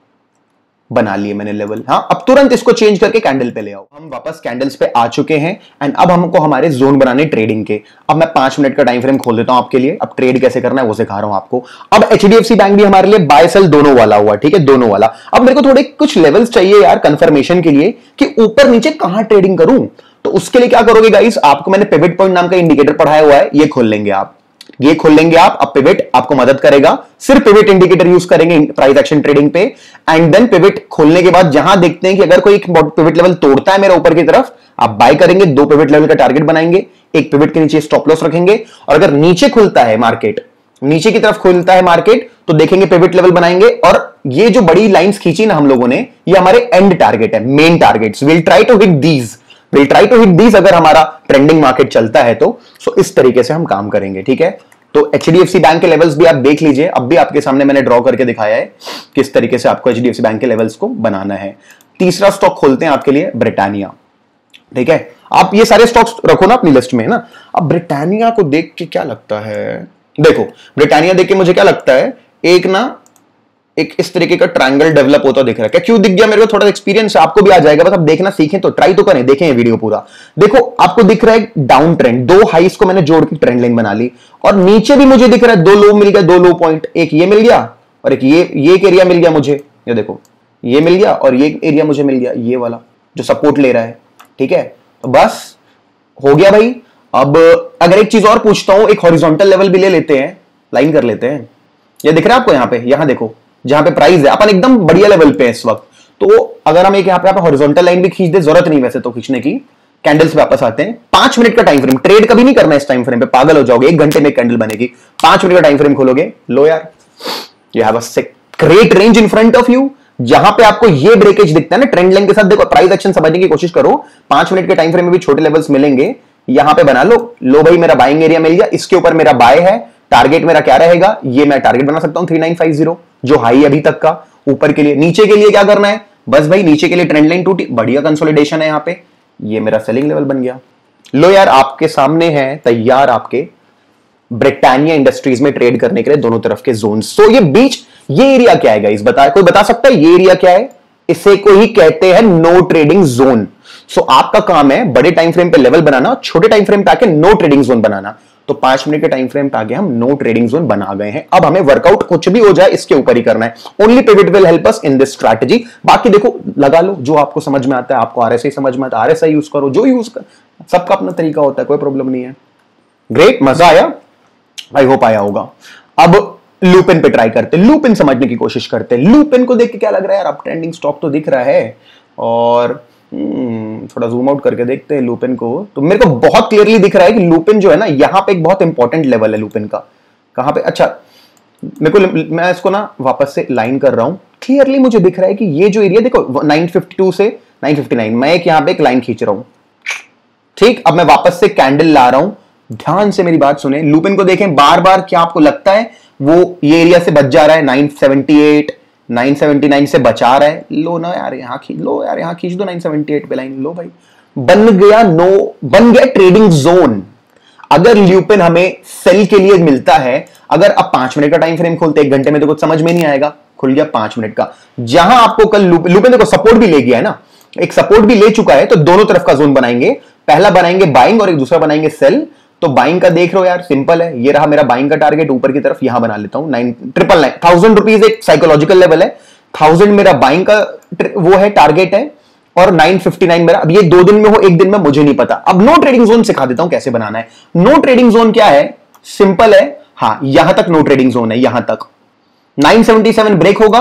A: बना लिए मैंने लेवल। हाँ, अब तुरंत इसको चेंज करके कैंडल पे ले आओ। हम वापस कैंडल्स पे आ चुके हैं एंड अब हमको हमारे जोन बनाने ट्रेडिंग के। अब मैं पांच मिनट का टाइम फ्रेम खोल देता हूं आपके लिए, अब ट्रेड कैसे करना है वो सिखा रहा हूं आपको। अब एचडीएफसी बैंक भी हमारे लिए बाय सेल दोनों वाला हुआ, ठीक है, दोनों वाला। अब मेरे को थोड़े कुछ लेवल्स चाहिए यार कंफर्मेशन के लिए कि ऊपर नीचे कहां ट्रेडिंग करूं। तो उसके लिए क्या करोगे गाइस, आपको मैंने पिवट पॉइंट नाम का इंडिकेटर पढ़ाया हुआ है, ये खोल लेंगे आप, ये खोल लेंगे आप। अब पिवट आपको मदद करेगा, सिर्फ पिवट इंडिकेटर यूज करेंगे प्राइस एक्शन ट्रेडिंग पे। एंड देन पिवट खोलने के बाद जहां देखते हैं कि अगर कोई पिवट लेवल तोड़ता है मेरा ऊपर की तरफ, आप बाय करेंगे, दो पिवट लेवल का टारगेट बनाएंगे, एक पिवट के नीचे स्टॉप लॉस रखेंगे। और अगर नीचे खुलता है मार्केट, नीचे की तरफ खुलता है मार्केट, तो देखेंगे पिवट लेवल बनाएंगे। और ये जो बड़ी लाइंस खींची ना हम लोगों ने, ये हमारे एंड टारगेट है, main targets. Will try to hit these, will try to hit these अगर हमारा ट्रेंडिंग मार्केट चलता है तो। सो इस तरीके से हम काम करेंगे, ठीक है। तो एचडीएफसी बैंक के लेवल्स भी आप देख लीजिए, अब भी आपके सामने मैंने ड्रॉ करके दिखाया है किस तरीके से आपको एचडीएफसी बैंक के लेवल्स को बनाना है। तीसरा स्टॉक खोलते हैं आपके लिए, ब्रिटानिया, ठीक है। आप ये सारे स्टॉक्स रखो ना अपनी लिस्ट में, है ना। अब ब्रिटानिया को देख के क्या लगता है, देखो ब्रिटानिया देख के मुझे क्या लगता है, एक ना एक इस तरीके का ट्रायंगल डेवलप होता दिख रहा है। क्या क्यों दिख गया मेरे को, थोड़ा एक्सपीरियंस आपको भी आ जाएगा, बस आप देखना सीखें तो ट्राई तो करें, देखें ये वीडियो पूरा। देखो आपको दिख रहा है डाउन ट्रेंड, दो हाईस को मैंने जोड़ के ट्रेंड लाइन बना ली, और नीचे भी मुझे दिख रहा है दो लो मिल गया, दो लो पॉइंट, एक ये मिल गया और एक ये ये एक एरिया मिल गया मुझे, ये देखो ये मिल गया और ये एरिया मुझे मिल गया, ये वाला जो सपोर्ट ले रहा है, ठीक है। तो बस हो गया भाई। अब अगर एक चीज और पूछता हूं, एक हॉरिजॉन्टल लेवल भी ले लेते हैं, लाइन कर लेते हैं। ये दिख रहा है आपको यहाँ पे, यहाँ देखो जहां पे प्राइस है, अपन एकदम बढ़िया लेवल पे है इस वक्त। तो अगर हम एक यहाँ पे हॉरिजॉन्टल लाइन भी खींच दे, जरूरत नहीं वैसे तो खींचने की। कैंडल्स पे वापस आते हैं, पांच मिनट का टाइम फ्रेम, ट्रेड कभी नहीं करना इस टाइम फ्रेम पे, पागल हो जाओगे। एक घंटे में कैंडल बनेगी, पांच मिनट का टाइम फ्रेम खोलोगे, लो यार you have a great range in front of you. जहां पे आपको ये ब्रेकेज दिखता है ना ट्रेंड लाइन के साथ, देखो प्राइस एक्शन समझने की कोशिश करो, पांच मिनट के टाइम फ्रेम में भी छोटे लेवल्स मिलेंगे, यहां पे बना लो। लो भाई मेरा बाइंग एरिया मिल गया, इसके ऊपर मेरा बाय है, टारगेट मेरा क्या रहेगा, ये मैं टारगेट बना सकता हूं थ्री नाइन फाइव जीरो, जो हाई अभी तक का। ऊपर के लिए, नीचे के लिए क्या करना है, बस भाई नीचे के लिए ट्रेंड लाइन टूटी, बढ़िया कंसोलिडेशन है यहाँ पे, ये मेरा सेलिंग लेवल बन गया। लो यार आपके सामने है तैयार आपके ब्रिटानिया इंडस्ट्रीज में ट्रेड करने के लिए दोनों तरफ के जोन। सो ये बीच, ये एरिया क्या है गाइस, बता कोई बता सकता है ये एरिया क्या है? इसे कोई कहते हैं नो ट्रेडिंग जोन। सो आपका काम है बड़े टाइम फ्रेम पे लेवल बनाना, छोटे टाइम फ्रेम पे आके नो ट्रेडिंग जोन बनाना। तो पांच मिनट के टाइम फ्रेम पे आगे हम नो ट्रेडिंग जोन बना गए हैं। अब हमें वर्कआउट कुछ भी हो जाए इसके ऊपर ही करना है। Only pivot will help us in this strategy. बाकी देखो लगा लो जो आपको समझ में आता है। आपको आरएसआई समझ में आता है आरएसआई यूज करो, जो यूज कर, सबका अपना तरीका होता है, कोई प्रॉब्लम नहीं है। ग्रेट, मजा आया, आई होप आया होगा। अब लूपिन पे ट्राई करते, लूपिन समझने की कोशिश करते। लूपिन को देख के क्या लग रहा है यार, अप ट्रेंडिंग स्टॉक तो दिख रहा है और थोड़ा जूम आउट करके देखते हैं लूपिन को। तो मेरे को बहुत क्लियरली दिख रहा है कि लूपिन जो है ना, यहां पे एक बहुत इंपॉर्टेंट लेवल है लूपिन का। कहां पे? अच्छा मेरे को, मैं इसको ना वापस से लाइन कर रहा हूं। क्लियरली मुझे दिख रहा है कि ये जो एरिया देखो नाइन फिफ्टी टू से नाइन फिफ्टी नाइन, मैं एक यहां पे एक लाइन खींच रहा हूं। ठीक, अब मैं वापस से कैंडल ला रहा हूं। ध्यान से मेरी बात सुने, लूपिन को देखें बार बार। क्या आपको लगता है वो ये एरिया से बच जा रहा है? Nine seventy eight nine seventy nine से बचा रहा है। लो ना यार, यहां खींच लो यार, यहां खींच दो नाइन सेवेंटी एट पे लाइन। लो भाई, बन गया नो बन गया ट्रेडिंग जोन। अगर ल्यूपिन हमें सेल के लिए मिलता है, अगर अब पांच मिनट का टाइम फ्रेम खोलते एक घंटे में तो कुछ समझ में नहीं आएगा। खुल गया पांच मिनट का, जहां आपको कल लूपिन देखो सपोर्ट भी ले गया है ना, एक सपोर्ट भी ले चुका है। तो दोनों तरफ का जोन बनाएंगे, पहला बनाएंगे बाइंग और एक दूसरा बनाएंगे सेल। तो बाइंग का देख रहे हो यार, सिंपल है, ये रहा मेरा बाइंग का टारगेट ऊपर की तरफ, यहां बना लेता हूं nine triple nine thousand rupees एक साइकोलॉजिकल लेवल है। थाउजेंड मेरा बाइंग का वो है टारगेट है और नाइन फिफ्टी नाइन मेरा। अब ये दो दिन में हो एक दिन में मुझे नहीं पता। अब नो ट्रेडिंग जोन सिखा देता हूं कैसे बनाना है। नो ट्रेडिंग जोन क्या है? सिंपल है, हाँ यहां तक नो ट्रेडिंग जोन है, यहां तक नाइन सेवेंटी सेवन ब्रेक होगा,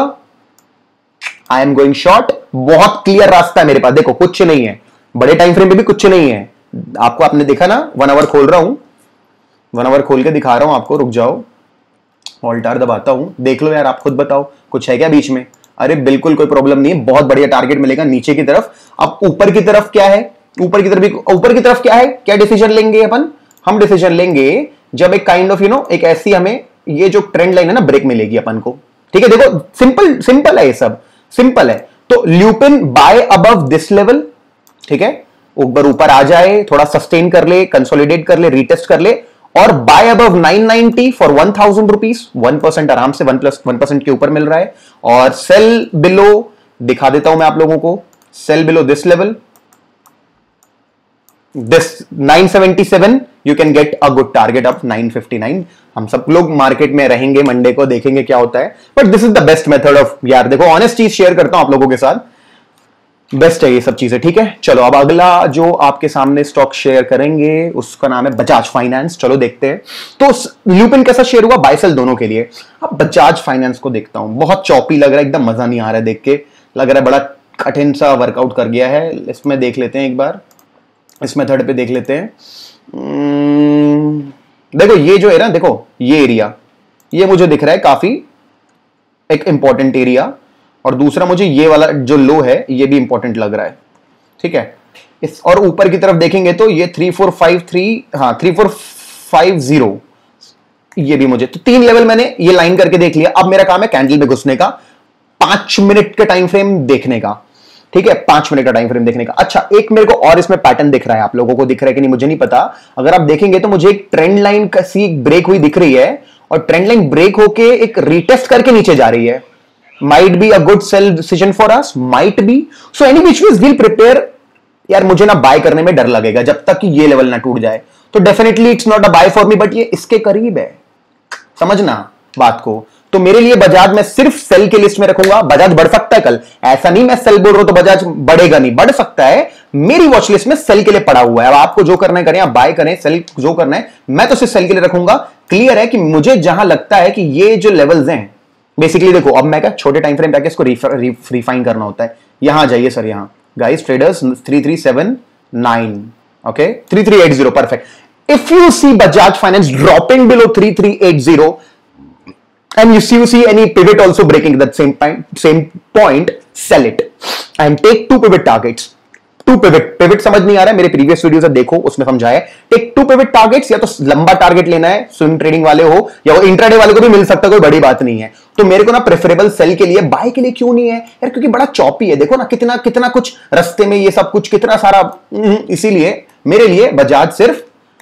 A: आई एम गोइंग शॉर्ट। बहुत क्लियर रास्ता है मेरे पास, देखो कुछ नहीं है, बड़े टाइम फ्रेम पे भी कुछ नहीं है। आपको आपने देखा ना, वन आवर खोल रहा हूं, वन आवर खोल के दिखा रहा हूं आपको। रुक जाओ, ऑल्टार दबाता हूं, देख लो यार, आप खुद बताओ कुछ है क्या बीच में? अरे बिल्कुल कोई प्रॉब्लम नहीं है, बहुत बढ़िया टारगेट मिलेगा नीचे की तरफ। अब ऊपर की तरफ क्या है? ऊपर की तरफ ऊपर की तरफ क्या है? क्या डिसीजन लेंगे अपन? हम डिसीजन लेंगे जब एक काइंड ऑफ यू नो एक ऐसी हमें ये जो ट्रेंड लाइन है ना ब्रेक मिलेगी अपन को। ठीक है, देखो सिंपल सिंपल है, ये सब सिंपल है। तो Lupin buy above this level, ठीक है, ऊपर ऊपर आ जाए, थोड़ा सस्टेन कर ले, कंसोलिडेट कर ले, रीटेस्ट कर ले, और buy above nine ninety for one thousand rupees, one percent आराम से वन प्लस वन परसेंट के ऊपर मिल रहा है। और सेल बिलो दिखा देता हूं मैं आप लोगों को, sell below this level, this nine seventy seven, you can get a good target of nine fifty nine. हम सब लोग मार्केट में रहेंगे, मंडे को देखेंगे क्या होता है, but this is the best method of, यार देखो ऑनेस्ट चीज शेयर करता हूं आप लोगों के साथ, बेस्ट है ये सब चीजें। ठीक है, चलो अब अगला जो आपके सामने स्टॉक शेयर करेंगे उसका नाम है बजाज फाइनेंस। चलो देखते हैं तो ल्यूपिन कैसा शेयर हुआ, बाय सेल दोनों के लिए। अब बजाज फाइनेंस को देखता हूं, बहुत चौपी लग रहा है, एकदम मजा नहीं आ रहा है देख के, लग रहा है बड़ा कठिन सा वर्कआउट कर गया है। इसमें देख लेते हैं एक बार, इस मेथड पे देख लेते हैं। देखो ये जो है ना, देखो ये एरिया, ये मुझे दिख रहा है काफी एक इंपॉर्टेंट एरिया, और दूसरा मुझे ये वाला जो लो है ये भी इंपॉर्टेंट लग रहा है। ठीक है, इस और ऊपर की तरफ देखेंगे तो ये थ्री फोर फाइव थ्री, हाँ थ्री फोर फाइव जीरो, ये भी मुझे, तो तीन लेवल मैंने ये लाइन करके देख लिया। अब मेरा काम है कैंडल में घुसने का, पांच मिनट का टाइम फ्रेम देखने का। ठीक है, पांच मिनट का टाइम फ्रेम देखने का। अच्छा, एक मेरे को और इसमें पैटर्न दिख रहा है, आप लोगों को दिख रहा है कि नहीं मुझे नहीं पता। अगर आप देखेंगे तो मुझे एक ट्रेंड लाइन कैसी ब्रेक हुई दिख रही है, और ट्रेंड लाइन ब्रेक होके एक रीटेस्ट करके नीचे जा रही है। Might be a good sell decision for us, might be. So any which ways we'll prepare. यार मुझे ना बाय करने में डर लगेगा जब तक कि ये लेवल ना टूट जाए। तो definitely it's not a buy for me, but ये इसके करीब है, समझना बात को। तो मेरे लिए बजाज मैं सिर्फ सेल की लिस्ट में रखूंगा। बजाज बढ़ सकता है कल, ऐसा नहीं मैं सेल बोल रहा हूं तो बजाज बढ़ेगा नहीं, बढ़ सकता है। मेरी वॉच लिस्ट में सेल के लिए पड़ा हुआ है। अब आपको जो करना है करें, आप बाय करें, सेल जो करना है, मैं तो सिर्फ सेल के लिए रखूंगा। क्लियर है कि मुझे जहां लगता है कि ये जो लेवल्स हैं, बेसिकली देखो अब मैं क्या छोटे टाइम फ्रेम पैकेज को रिफाइन करना होता है। यहां जाइए सर, यहां guys traders three three seven nine, okay three three eight zero, perfect. If you see Bajaj Finance dropping below three three eight zero and you see you see any pivot also breaking that same point, same point, sell it and take two pivot targets. Two pivot, pivot समझ नहीं आ रहा है, मेरे previous video से देखो, उसमें समझाया। Take to pivot targets, या तो लंबा टारगेट लेना है, स्विंग ट्रेडिंग वाले हो, या वो इंट्राडे वाले को भी मिल सकता है, कोई बड़ी बात नहीं है। तो मेरे को ना प्रेफरेबल सेल के लिए, बाय के लिए क्यों नहीं है यार, क्योंकि बड़ा चौपी है। देखो ना कितना कितना कुछ रास्ते में, ये सब कुछ कितना सारा, इसीलिए मेरे लिए बजाज सिर्फ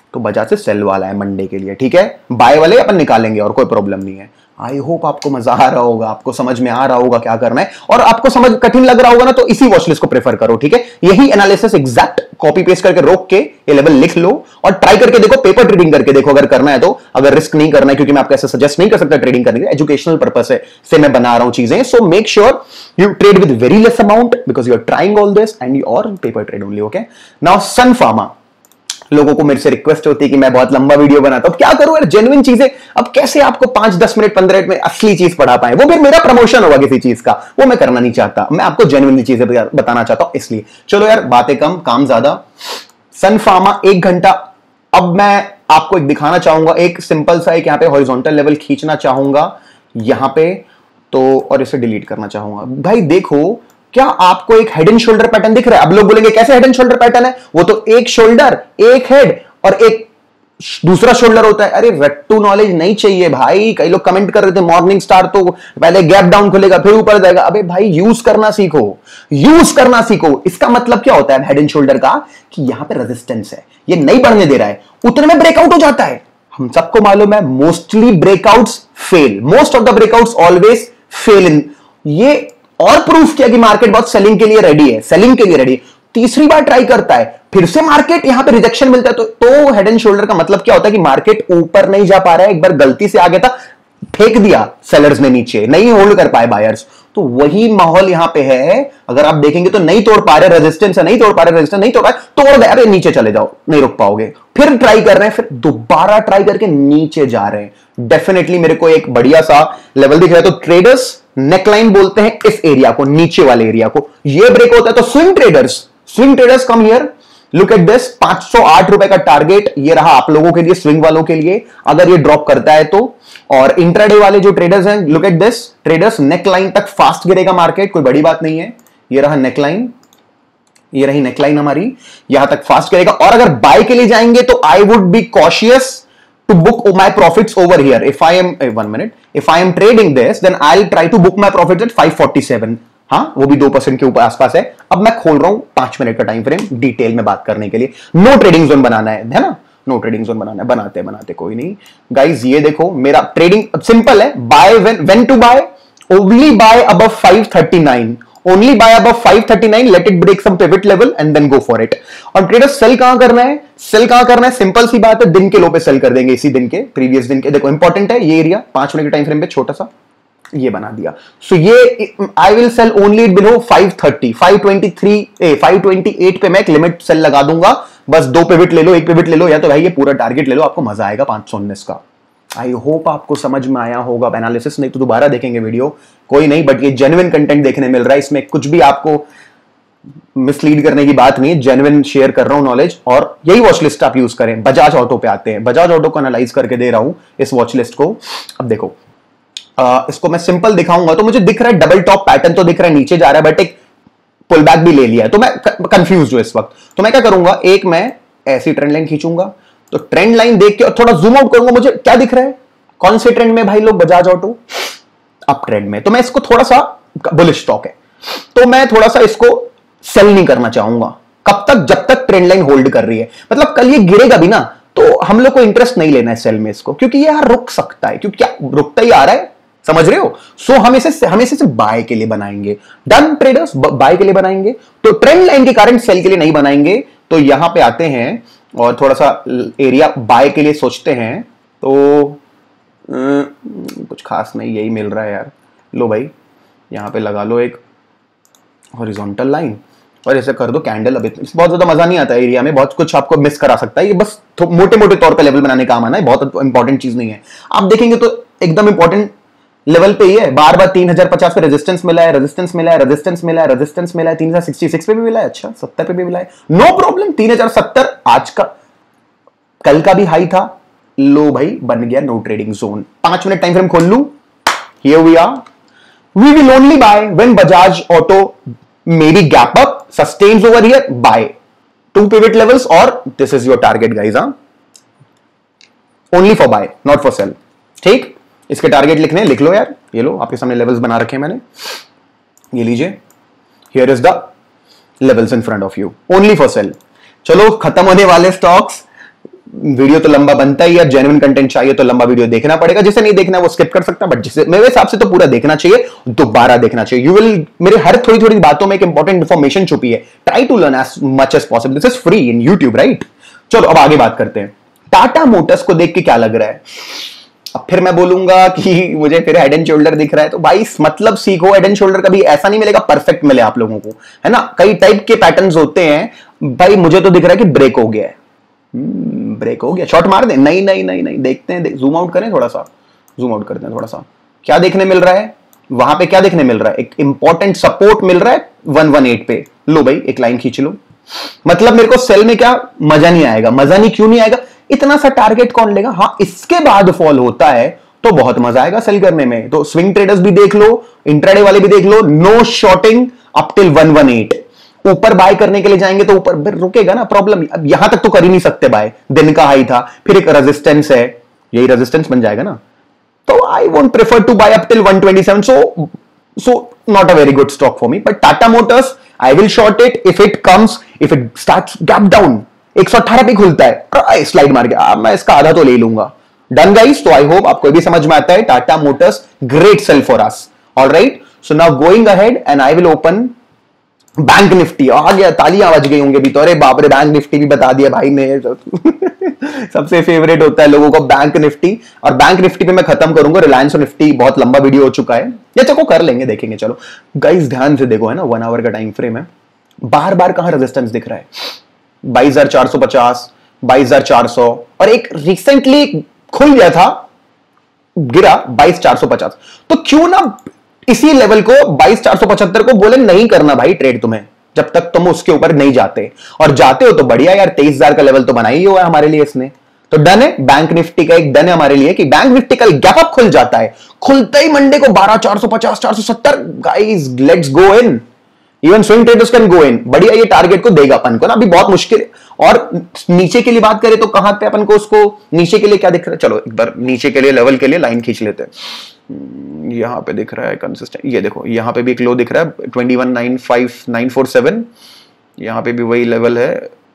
A: तो बजाज से सेल वाला है मंडे के लिए, ठीक है। बाय वाले अपन निकालेंगे और कोई प्रॉब्लम नहीं है। आई होप आपको मजा आ रहा होगा, आपको समझ में आ रहा होगा क्या करना है, और आपको समझ कठिन लग रहा होगा ना तो इसी वॉचलिस्ट को प्रेफर करो, ठीक है। यही एनालिसिस एग्जैक्ट कॉपी पेस्ट करके रोक के ये लेवल लिख लो और ट्राई करके देखो, पेपर ट्रेडिंग करके देखो अगर करना है तो। अगर रिस्क नहीं करना है, क्योंकि मैं आपको ऐसे सजेस्ट नहीं कर सकता ट्रेडिंग करने के, एजुकेशनल पर्पस से मैं बना रहा हूं चीजें। So make sure you trade with very less amount because you are trying all this and you are paper trade only, okay. Now Sun Pharma, लोगों को मेरे से रिक्वेस्ट होती है कि मैं बहुत लंबा वीडियो बनाता हूं, क्या करूं यार, जेन्युइन चीजें। अब कैसे आपको पांच दस मिनट पंद्रह मिनट में असली चीज पढ़ा पाए, वो फिर मेरा प्रमोशन होगा किसी चीज का, वो मैं करना नहीं चाहता। मैं आपको जेन्युइनली चीजें बताना चाहता हूं, इसलिए चलो यार बातें कम काम ज्यादा। सन फार्मा एक घंटा, अब मैं आपको एक दिखाना चाहूंगा, एक सिंपल सा एक यहां पे हॉरिजॉन्टल लेवल खींचना चाहूंगा यहां पे तो, और इसे डिलीट करना चाहूंगा। भाई देखो, क्या आपको एक हेड एंड शोल्डर पैटर्न दिख रहा है? अब लोग बोलेंगे कैसे हेड एंड शोल्डर पैटर्न है, वो तो एक शोल्डर एक हेड और एक दूसरा शोल्डर होता है। अरे रट्टू नॉलेज नहीं चाहिए भाई। कई लोग कमेंट कर रहे थे मॉर्निंग स्टार तो पहले गैप डाउन खुलेगा फिर ऊपर जाएगा। अबे भाई यूज करना सीखो, यूज करना सीखो। इसका मतलब क्या होता है हेड एंड शोल्डर का, कि यहां पे रेजिस्टेंस है, ये नहीं बढ़ने दे रहा है, उतने में ब्रेकआउट हो जाता है। हम सबको मालूम है mostly breakouts fail, most of the breakouts always fail in. ये और प्रूफ किया कि मार्केट बहुत सेलिंग के लिए रेडी है, सेलिंग के लिए रेडी। तीसरी बार ट्राई करता है, फिर से मार्केट यहां पे रिजेक्शन मिलता है, तो तो हेड एंड शोल्डर का मतलब क्या होता है कि मार्केट ऊपर नहीं जा पा रहा है, एक बार गलती से आ गया था, फेंक दिया सेलर्स ने नीचे, नहीं होल्ड कर पाए बायर्स। तो वही माहौल यहां पे है। अगर आप देखेंगे तो नहीं तोड़ पा रहे, रेजिस्टेंस है, नहीं तोड़ पा रहे, रेजिस्टेंस नहीं तोड़ पा रहे, तोड़ दे, अरे नीचे चले जाओ, नहीं रुक पाओगे। फिर ट्राई कर रहे हैं, फिर दोबारा ट्राई करके नीचे जा रहे हैं। डेफिनेटली मेरे को एक बढ़िया सा लेवल दिख रहा है। तो ट्रेडर्स नेकलाइन बोलते हैं इस एरिया को, नीचे वाले एरिया को। ये ब्रेक होता है तो swing traders, swing traders come here, look at this, पांच सौ आठ रुपए का टारगेट ये रहा आप लोगों के लिए, स्विंग वालों के लिए, अगर ये ड्रॉप करता है तो। और इंट्राडे वाले जो ट्रेडर्स हैं, look at this, traders neckline तक फास्ट गिरेगा मार्केट, कोई बड़ी बात नहीं है। ये रहा नेकलाइन, ये रही नेकलाइन हमारी, यहां तक फास्ट गिरेगा। और अगर बाय के लिए जाएंगे तो I would be cautious to book my profits over here. If I am uh, one minute, if I am trading this, then I'll try to book my profits at five forty-seven. हाँ, वो भी दो percent के ऊपर आसपास है। अब मैं खोल रहा हूं पांच मिनट का टाइम फ्रेम डिटेल में बात करने के लिए। नो ट्रेडिंग जोन बनाना है, है ना, नो ट्रेडिंग जोन बनाना है, बनाते बनाते कोई नहीं। गाइज ये देखो मेरा ट्रेडिंग सिंपल है, buy when when to buy, only buy above five thirty nine, only buy above five thirty-nine, let it break some pivot level and then go for it. और ट्रेडर्स सेल कहां करना है, cell कहां करना है, simple सी बात है, दिन के लो पे सेल कर देंगे, इसी दिन के, प्रीवियस दिन के। देखो इंपॉर्टेंट है ये एरिया, पांच मिनट के टाइम फ्रेम पे छोटा सा ये बना दिया। सो so ये I will sell only below five thirty, five twenty three, a five twenty eight पे मैं एक लिमिट सेल लगा दूंगा। बस दो पिवट ले लो, एक पिवट ले लो, या तो भाई ये पूरा टारगेट ले लो, आपको मजा आएगा पांच सौ उन्नीस का। आई होप आपको समझ में आया होगा एनालिसिस, नहीं तो दोबारा देखेंगे वीडियो, कोई नहीं, बट ये जेन्युइन कंटेंट देखने मिल रहा है, इसमें कुछ भी आपको मिसलीड करने की बात नहीं है, जेन्युइन शेयर कर रहा हूं नॉलेज। और यही वॉच लिस्ट आप यूज करें। बजाज ऑटो पे आते हैं, बजाज ऑटो को एनालाइज करके दे रहा हूं इस वॉच लिस्ट को। अब देखो आ, इसको मैं सिंपल दिखाऊंगा तो मुझे दिख रहा है डबल टॉप पैटर्न तो दिख रहा है, नीचे जा रहा है, बट एक पुल बैक भी ले लिया है, तो मैं कंफ्यूज हूं इस वक्त। तो मैं क्या करूंगा, एक मैं ऐसी ट्रेंड लाइन खींचूंगा, तो ट्रेंड लाइन देख के और थोड़ा जूम आउट करूंगा, मुझे क्या दिख रहा है, कौन से ट्रेंड में भाई लोग, बजाज ऑटो अप ट्रेंड में। तो मैं इसको थोड़ा सा, बुलिश स्टॉक है तो मैं थोड़ा सा इसको सेल नहीं करना चाहूंगा। कब तक, जब तक ट्रेंड लाइन होल्ड कर रही है, मतलब कल ये गिरेगा भी ना तो हम लोग को इंटरेस्ट नहीं लेना है सेल में इसको, क्योंकि ये यार रुक सकता है, क्योंकि क्या रुकता ही आ रहा है, समझ रहे हो। सो हम इसे हम इसे सिर्फ बाय के लिए बनाएंगे। डन ट्रेडर्स, बाय के लिए बनाएंगे, तो ट्रेंड लाइन के कारण सेल के लिए नहीं बनाएंगे। तो यहां पे आते हैं और थोड़ा सा एरिया बाय के लिए सोचते हैं, तो कुछ खास नहीं, यही मिल रहा है यार। लो भाई यहां पे लगा लो एक हॉरिजॉन्टल लाइन और ऐसे कर दो कैंडल। अभी बहुत ज्यादा मजा नहीं आता एरिया में, बहुत कुछ आपको मिस करा सकता है, ये बस मोटे मोटे तौर पे लेवल बनाने का काम आना है, बहुत इंपॉर्टेंट चीज नहीं है। आप देखेंगे तो एकदम इंपॉर्टेंट लेवल पे ही है, बार बार तीन हजार पचास पे रेजिस्टेंस मिला है, रेजिस्टेंस मिला है, रेजिस्टेंस मिला है, रेजिस्टेंस मिला है, तीन हजार सिक्सटी सिक्स पे भी मिला है, अच्छा सत्तर पे भी मिला है, नो प्रॉब्लम। तीन हजार सत्तर आज का, कल का भी हाई था, लो भाई बन गया नो ट्रेडिंग जोन। पांच मिनट टाइम फ्रेम खोल लू, here we are, we will only buy when Bajaj auto maybe gap up, sustains over here, buy two pivot levels, or this is your target guys, huh? Only for buy, not for sell. ठीक, इसके target लिखने, लिख लो यार, ये लो आपके सामने levels बना रखे हैं मैंने, ये लीजिए, here is the levels in front of you, only for sell। चलो खत्म होने वाले स्टॉक्स, वीडियो तो लंबा बनता ही है, जेन्युइन कंटेंट चाहिए तो लंबा वीडियो देखना पड़ेगा, जिसे नहीं देखना वो स्किप कर सकता, बट जिसे मेरे हिसाब से तो पूरा देखना चाहिए, दोबारा देखना चाहिए। यू विल, मेरे हर थोड़ी थोड़ी बातों में एक इंपॉर्टेंट इंफॉर्मेशन छुपी है। Try to learn as much as possible, this is free in YouTube, right. चलो अब आगे बात करते हैं। टाटा मोटर्स को देख के क्या लग रहा है? अब फिर मैं बोलूंगा कि मुझे फिर हेड एंड शोल्डर दिख रहा है, तो भाई मतलब सीखो, हेड एंड शोल्डर कभी ऐसा नहीं मिलेगा परफेक्ट मिले आप लोगों को, है ना। कई टाइप के पैटर्न्स होते हैं भाई, मुझे तो दिख रहा है कि ब्रेक हो गया है, ब्रेक हो गया, शॉट मार दे। नहीं नहीं नहीं नहीं, देखते हैं, जूम आउट करें, थोड़ा सा जूम आउट करते हैं थोड़ा सा। क्या देखने मिल रहा है वहां पे? क्या देखने मिल रहा है? एक इंपॉर्टेंट सपोर्ट मिल रहा है वन वन एट पे। लो भाई एक लाइन खींच लो। मतलब मेरे को सेल में क्या मजा नहीं आएगा? मजा नहीं, क्यों नहीं आएगा? इतना सा टारगेट कौन लेगा? हाँ, इसके बाद फॉल होता है तो बहुत मजा आएगा सेल करने में। तो स्विंग ट्रेडर्स भी देख लो, इंट्राडे वाले भी देख लो, no shorting up till one one eight. ऊपर बाय करने के लिए जाएंगे तो ऊपर रुकेगा ना, प्रॉब्लम। अब यहां तक तो कर ही नहीं सकते बाय, दिन का हाई था, फिर एक रेजिस्टेंस है, यही रेजिस्टेंस बन जाएगा ना। तो I won't prefer to buy up till one twenty seven, so so not a very good stock for me. But Tata Motors I will short it if it comes, if it starts gap down. एक सौ अठारह पे खुलता है, slide मार के मैं इसका आधा तो ले लूंगा। डन गाइस, तो आई होप आपको भी समझ में आता है। Tata Motors great sell for us, alright. So now going ahead and I will open bank Nifty. आ गया, तालियां बज गई होंगे भी तो। अरे बाप रे, बैंक निफ्टी भी बता दिया भाई ने। सबसे फेवरेट होता है लोगों को बैंक निफ्टी, और बैंक निफ्टी पे मैं खत्म करूंगा। रिलायंस और निफ्टी बहुत लंबा वीडियो हो चुका है, ये चको कर लेंगे, देखेंगे। चलो गाइस ध्यान से देखो, है ना, वन आवर का टाइम फ्रेम है। बार बार कहां रेजिस्टेंस दिख रहा है? बाईस हजार चार सौ पचास, बाईस हजार चार सौ, और एक रिसेंटली खुल गया था, गिरा बाईस हजार चार सौ पचास। तो क्यों ना इसी लेवल को बाईस हजार चार सौ पचहत्तर को बोले नहीं करना भाई ट्रेड तुम्हें, जब तक तुम उसके ऊपर नहीं जाते। और जाते हो तो बढ़िया यार, तेईस हजार का लेवल तो बना ही हुआ है हमारे लिए इसने। तो डन है, बैंक निफ्टी का एक डन है हमारे लिए कि बैंक निफ्टी का गैप अप खुल जाता है। खुलते ही मंडे को बारह हजार चार सौ पचास, चार सौ सत्तर, guys let's go in. Even swing traders can go in. बढ़िया, ये टारगेट को देगा अपन को ना, अभी बहुत मुश्किल। और नीचे के लिए बात करें तो कहां पे अपन को उसको नीचे के लिए क्या दिख रहा है? चलो एक बार नीचे के लिए लेवल के लिए लाइन खींच लेते हैं। यहां पे दिख रहा है कंसिस्टेंट, ये देखो यहां पे भी एक लो दिख रहा है twenty one nine five nine four seven. यहां पे भी वही लेवल है,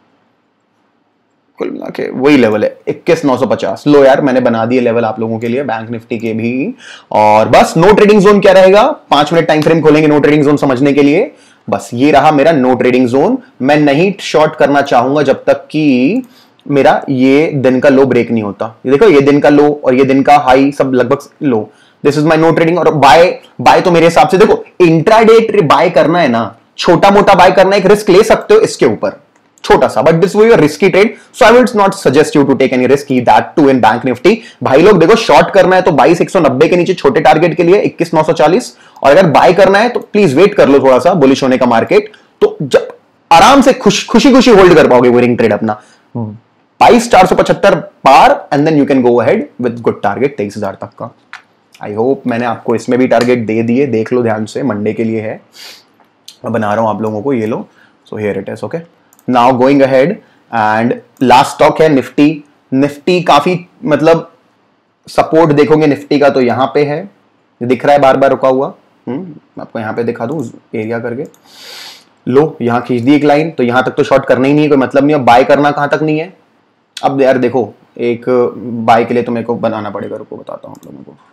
A: कुल मिला के वही लेवल है इक्कीस नौ सौ पचास। लो यार, मैंने बना दिए लेवल आप लोगों के लिए बैंक निफ्टी के भी। और बस नो ट्रेडिंग जोन क्या रहेगा? पांच मिनट टाइम फ्रेम खोलेंगे नो ट्रेडिंग जोन समझने के लिए। बस ये रहा मेरा नो ट्रेडिंग जोन। मैं नहीं शॉर्ट करना चाहूंगा जब तक कि मेरा ये दिन का लो ब्रेक नहीं होता। ये देखो, ये दिन का लो और ये दिन का हाई सब लगभग low. This is my no trading. और बाय बाय तो मेरे हिसाब से देखो, इंट्राडे बाय करना है ना, छोटा मोटा बाय करना है, एक रिस्क ले सकते हो इसके ऊपर छोटा सा, but this will be a risky trade, so I will not suggest you to take any risk, that too in bank Nifty. भाई लोग देखो, शॉर्ट करना है तो बाईस एक सौ नब्बे के नीचे छोटे टारगेट के लिए इक्कीस नौ सौ चालीस, और अगर बाय करना है तो प्लीज वेट कर लो थोड़ा सा बुलिश होने का मार्केट, तो जब आराम से खुश खुशी खुशी होल्ड कर पाओगे विनिंग ट्रेड अपना। बाईस चार सौ पचहत्तर पार, and then you can go ahead with good target तेईस हजार तक का। आई होप मैंने आपको इसमें भी टारगेट दे दिए, देख लो ध्यान से, मंडे के लिए है, मैं बना रहा हूं आप लोगों को, ये लो। So here it is, okay. Now going ahead and last stock है निफ्टी। निफ्टी काफी मतलब सपोर्ट देखोगे निफ्टी का तो यहां पे है, दिख रहा है बार बार रुका हुआ। हम्म आपको यहां पे दिखा दूं एरिया करके। लो यहां खींच दी एक लाइन, तो यहां तक तो शॉर्ट करना ही नहीं है, कोई मतलब नहीं है। बाय करना कहां तक नहीं है? अब यार देखो, एक बाय के लिए तो मेरे को बनाना पड़ेगा, रुको बताता हूं आप लोगों को।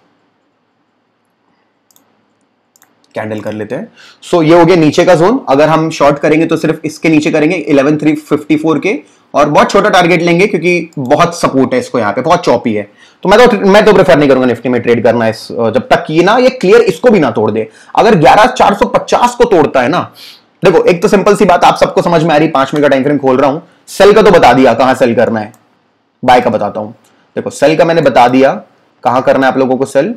A: कैंडल कर लेते हैं। सो so, ये हो गया नीचे का जोन। अगर हम शॉर्ट करेंगे तो सिर्फ इसके नीचे करेंगे इलेवन थ्री फिफ्टी फोर के, और बहुत छोटा टारगेट लेंगे क्योंकि बहुत सपोर्ट है इसको, यहाँ पे बहुत चॉपी है। तो मैं तो मैं तो प्रेफर नहीं करूंगा निफ्टी में ट्रेड करना इस, जब तक ये ना ये क्लियर इसको भी ना तोड़ दे। अगर ग्यारह चार सौ पचास को तोड़ता है ना, देखो एक तो सिंपल सी बात आप सबको समझ में आ रही, पांच मिनट का टाइम फ्रेम खोल रहा हूं। सेल का तो बता दिया कहां सेल करना है, बाय का बताता हूं। देखो सेल का मैंने बता दिया कहां करना है आप लोगों को सेल,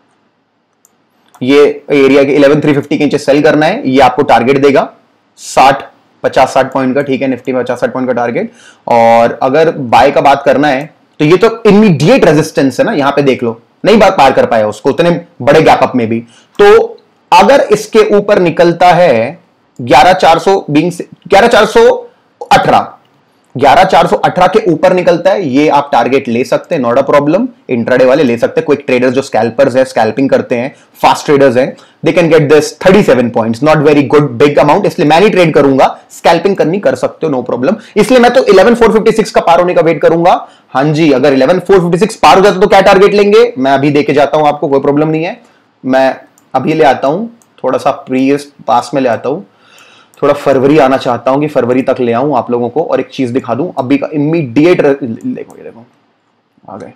A: ये एरिया के इलेवन थ्री फिफ्टी के नीचे सेल करना है, ये आपको टारगेट देगा साठ पचास साठ पॉइंट का, ठीक है, निफ्टी में पचास साठ पॉइंट का टारगेट। और अगर बाय का बात करना है तो ये तो इमीडिएट रेजिस्टेंस है ना, यहां पे देख लो, नहीं बात पार कर पाया उसको उतने बड़े गैप अप में भी। तो अगर इसके ऊपर निकलता है ग्यारह चार सौ बीइंग ग्यारह चार सौ अठारह, ग्यारह चार सौ अठारह के ऊपर निकलता है, ये आप टारगेट ले सकते हैं, नॉट अ प्रॉब्लम। इंट्राडे वाले ले सकते हैं, क्विक ट्रेडर्स जो स्कैल्पर्स है, स्कैल्पिंग करते हैं, फास्ट ट्रेडर्स हैं, they can get this thirty seven points, not very good big amount, इसलिए मैं नहीं ट्रेड करूंगा। स्कैल्पिंग करनी कर सकते हो, नो प्रॉब्लम। इसलिए मैं तो इलेवन फोर फिफ्टी सिक्स का पार होने का वेट करूंगा। हाँ जी, अगर इलेवन फोर फिफ्टी सिक्स पार हो जाता तो क्या टारगेट लेंगे, मैं अभी देके जाता हूं आपको, कोई प्रॉब्लम नहीं है। मैं अभी ले आता हूं, थोड़ा सा प्रीवियस पास में ले आता हूं, थोड़ा फरवरी आना चाहता हूं कि फरवरी तक ले आऊं आप लोगों को, और एक चीज दिखा दूं अभी का इमीडिएट। देखो ये देखो, आ गए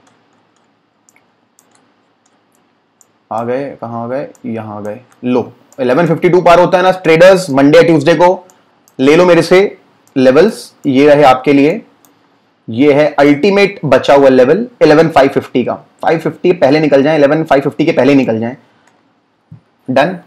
A: आ गए कहां आ गए, यहां आ गए। लो इलेवन फिफ्टी टू पार होता है ना ट्रेडर्स, मंडे ट्यूसडे को ले लो मेरे से लेवल्स, ये रहे आपके लिए। ये है अल्टीमेट बचा हुआ लेवल इलेवन फाइव फिफ्टी का। फाइव फिफ्टी पहले निकल जाए, इलेवन फाइव फिफ्टी के पहले निकल जाए। Done.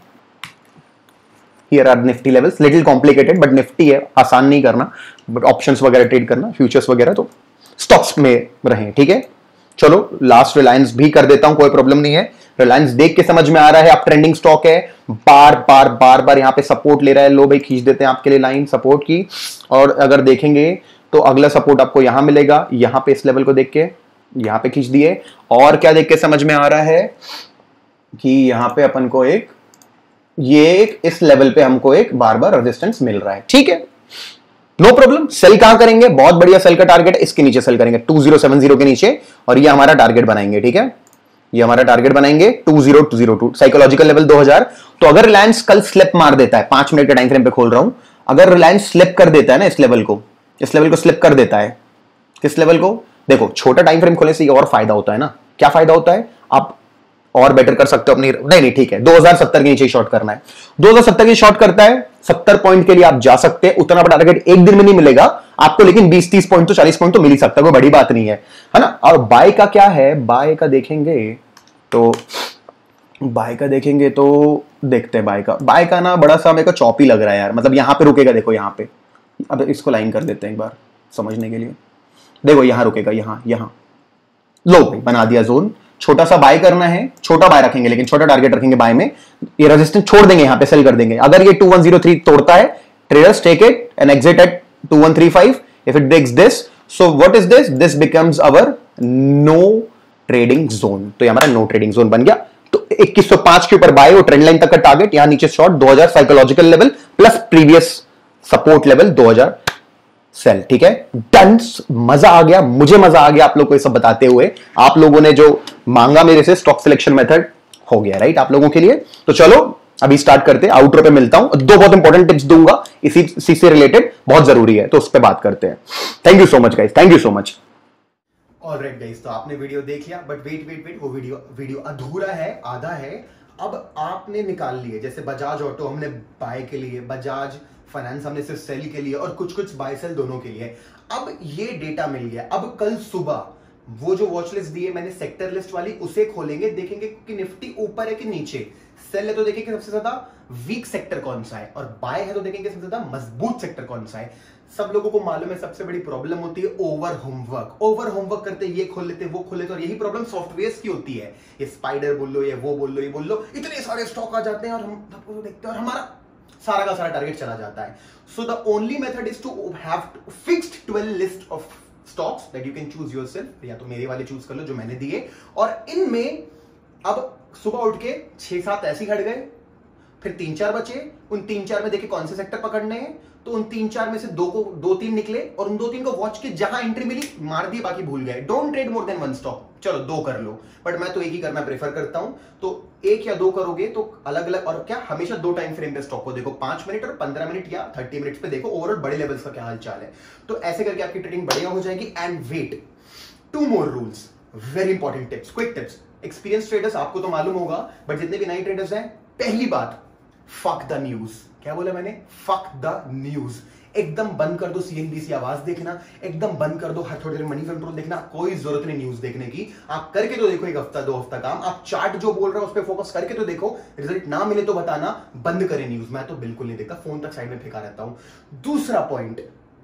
A: Here are Nifty levels, little complicated but Nifty है, आसान नहीं करना, बट ऑप्शंस वगैरह ट्रेड करना, फ्यूचर्स वगैरह, तो स्टॉक्स में रहें, ठीक है। चलो लास्ट रिलायंस भी कर देता हूं, कोई प्रॉब्लम नहीं है। रिलायंस देख के समझ में आ रहा है आप ट्रेंडिंग स्टॉक है, बार बार बार बार यहां पे सपोर्ट ले रहा है। लो भाई खींच देते हैं आपके लिए लाइन सपोर्ट की, और अगर देखेंगे तो अगला सपोर्ट आपको यहां मिलेगा, यहां पे इस लेवल को देख के यहां पे खींच दिए। और क्या देख के समझ में आ रहा है कि यहां पे अपन को एक ये एक इस लेवल पे हमको एक बार बार रेजिस्टेंस मिल रहा है, ठीक है, नो प्रॉब्लम। सेल कहां करेंगे, बहुत बढ़िया सेल का टारगेट है, इसके नीचे सेल करेंगे टू जीरो सेवन जीरो के नीचे, और ये हमारा टारगेट बनाएंगे, ठीक है, ये हमारा टारगेट बनाएंगे two zero two zero two, psychological level दो हज़ार। तो अगर रिलायंस कल स्लिप मार देता है, पांच मिनट के टाइम फ्रेम पे खोल रहा हूं, अगर रिलायंस स्लिप कर देता है ना इस लेवल को, इस लेवल को स्लिप कर देता है, किस लेवल को, देखो छोटा टाइम फ्रेम खोलने से और फायदा होता है ना, क्या फायदा होता है, आप और बेटर कर सकते हो अपनी, नहीं नहीं ठीक है, दो हज़ार सत्तर के नीचे शॉर्ट करना है, दो हज़ार सत्तर की शॉर्ट करता है, सत्तर पॉइंट के लिए आप जा सकते हैं, उतना बड़ा टारगेट एक दिन में नहीं मिलेगा आपको, लेकिन बीस तीस पॉइंट तो चालीस पॉइंट तो मिल ही सकता है, कोई बड़ी बात नहीं है, है ना। और बाय का क्या है, बाय का देखेंगे तो बाय का देखेंगे तो देखते हैं बाय का, बाय का ना बड़ा सा मेरे को चौपी लग रहा है यार, मतलब यहां पे रुकेगा, देखो यहां पे, अब इसको लाइन कर देते हैं एक बार समझने के लिए, देखो यहां रुकेगा, यहां यहां लो बना दिया जोन, छोटा सा बाय करना है, छोटा बाय रखेंगे लेकिन छोटा टारगेट रखेंगे बाय में, ये रेजिस्टेंस छोड़ देंगे, यहां पे सेल कर देंगे। अगर ये टू वन जीरो थ्री तोड़ता है, traders take it and exit at two one three five, if it breaks this, so what is this, this becomes our no trading zone, तो ये हमारा नो ट्रेडिंग जोन बन गया। तो इक्कीस सौ पाँच के ऊपर बाय, वो ट्रेंड लाइन तक का टारगेट, यहां नीचे शॉर्ट दो हज़ार psychological level plus previous support level दो हज़ार सेल, ठीक है, डन। मजा आ गया, मुझे मजा आ गया आप लोग को ये सब बताते हुए, आप लोगों ने जो मांगा मेरे से स्टॉक सिलेक्शन मेथड हो गया राइट आप लोगों के लिए। तो चलो अभी स्टार्ट करते हैं, आउटरो पे मिलता हूं, दो बहुत इंपॉर्टेंट टिप्स दूंगा इसी इसी से रिलेटेड, बहुत जरूरी है, तो उस पर बात करते हैं। Thank you so much guys, thank you so much.
B: Alright guys, तो आपने वीडियो देख लिया, बट वेट वेट वेट वो वीडियो वीडियो अधूरा है, आधा है। अब आपने निकाल लिए, जैसे बजाज ऑटो हमने बाय के लिए, बजाज फाइनेंस हमने सिर्फ सेल के लिए, और कुछ कुछ बाय सेल दोनों के लिए। अब ये डेटा मिल गया, अब कल सुबह वो जो वॉच लिस्ट दी है मैंने सेक्टर लिस्ट वाली, उसे खोलेंगे, देखेंगे कि निफ्टी ऊपर है कि नीचे, सेल है तो देखेंगे सबसे ज्यादा वीक सेक्टर कौन सा है, और बाय है तो देखेंगे सबसे ज्यादा मजबूत सेक्टर कौन सा है। सब लोगों को मालूम है सबसे बड़ी प्रॉब्लम होती है ओवर होमवर्क, ओवर होमवर्क करते ये खोल लेते वो खोल लेते, और यही प्रॉब्लम सॉफ्टवेयर की होती है, ये स्पाइडर बोल लो, ये वो बोल लो, ये बोल लो, इतने सारे स्टॉक आ जाते हैं और हम सबको देखते हैं और हमारा सारा का सारा टारगेट चला जाता है। So the only method is to have fixed twelve list of stocks that you can choose yourself, या तो मेरे वाले चूज कर लो जो मैंने दिए, और इनमें अब सुबह उठ के छह सात ऐसे ही हट गए, फिर तीन चार बचे, उन तीन चार में देखे कौन से सेक्टर पकड़ने हैं, तो उन तीन चार में से दो को दो तीन निकले, और उन दो तीन को वॉच के जहां एंट्री मिली मार दी, बाकी भूल गए। Don't trade more than one stock, चलो दो कर लो, बट मैं तो एक ही करना प्रेफर करता हूं। तो एक या दो करोगे तो अलग अलग, और क्या हमेशा दो टाइम फ्रेम पे स्टॉक को देखो, पांच मिनट और पंद्रह मिनट या थर्टी मिनट्स पे देखो ओवरऑल बड़े लेवल्स का क्या हाल चाल है। तो ऐसे करके आपकी ट्रेडिंग बढ़िया हो जाएगी। And wait, two more rules, very important tips, quick tips. Experience traders आपको तो मालूम होगा, बट जितने भी नए ट्रेडर्स हैं, पहली बात, फक द न्यूज। क्या बोला मैंने, फक द न्यूज। एकदम बंद कर दो सीएनबीसी आवाज देखना, एकदम बंद कर दो हर थोड़ी देर मनी कंट्रोल देखना, कोई जरूरत नहीं न्यूज देखने की। आप करके तो देखो एक हफ्ता दो हफ्ता काम, आप चार्ट जो बोल रहा है उस पर फोकस करके तो देखो, रिजल्ट ना मिले तो बताना, बंद करें न्यूज। मैं तो बिल्कुल नहीं देखता, फोन तक साइड में फेंका रहता हूं। दूसरा point,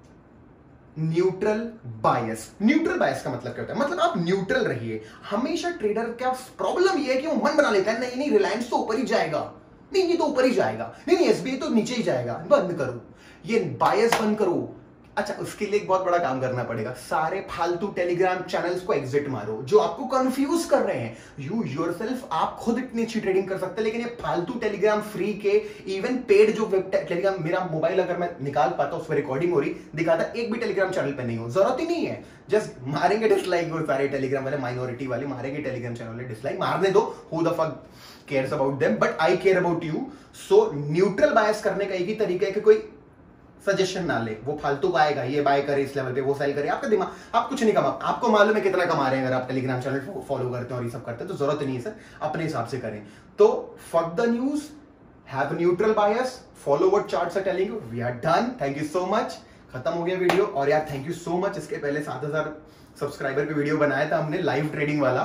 B: neutral bias. Neutral bias का मतलब क्या होता है, मतलब आप न्यूट्रल रहिए हमेशा। ट्रेडर का प्रॉब्लम यह है कि वो मन बना लेता है, नहीं नहीं रिलायंस तो ऊपर ही जाएगा, नहीं ये तो ऊपर ही जाएगा, नहीं नहीं एसबीआई तो नीचे ही जाएगा। बंद करो ये बायस, बंद करो। अच्छा, उसके लिए एक बहुत बड़ा काम करना पड़ेगा। सारे फालतू टेलीग्राम चैनल्स को एग्जिट मारो जो आपको कंफ्यूज कर रहे हैं। यू योरसेल्फ, आप खुद इतनी अच्छी ट्रेडिंग कर सकते हैं, लेकिन ये फालतू टेलीग्राम फ्री के, इवन पेड जो टेलीग्राम, मेरा मोबाइल अगर मैं निकाल पाता, उस पर रिकॉर्डिंग हो रही दिखाता, एक भी टेलीग्राम चैनल पे नहीं हो, जरूरत ही नहीं है। जस्ट मारेंगे डिसलाइक, वो सारे टेलीग्राम वाले माइनॉरिटी वाले मारेंगे टेलीग्राम चैनल वाले डिसलाइक, मारने दो, who the fuck cares about them, but I care about you. So neutral bias करने का एक ही तरीका है कि कोई सजेशन ना ले, वो फालतू का आएगा, ये बाय करे इस लेवल पे, वो सेल करे, आपका दिमाग, आप कुछ नहीं कमा, आपको मालूम है कितना कमा रहे हैं अगर आप टेलीग्राम चैनल फॉलो करते हैं और ये सब करते हैं, तो जरूरत नहीं है सर, अपने हिसाब से करें। तो fuck the news, have neutral bias, follow what charts are telling you, we are done, thank you so much, खत्म हो गया वीडियो। और यार थैंक यू सो मच, इसके पहले सात हजार सब्सक्राइबर पे वीडियो बनाया था हमने लाइव ट्रेडिंग वाला,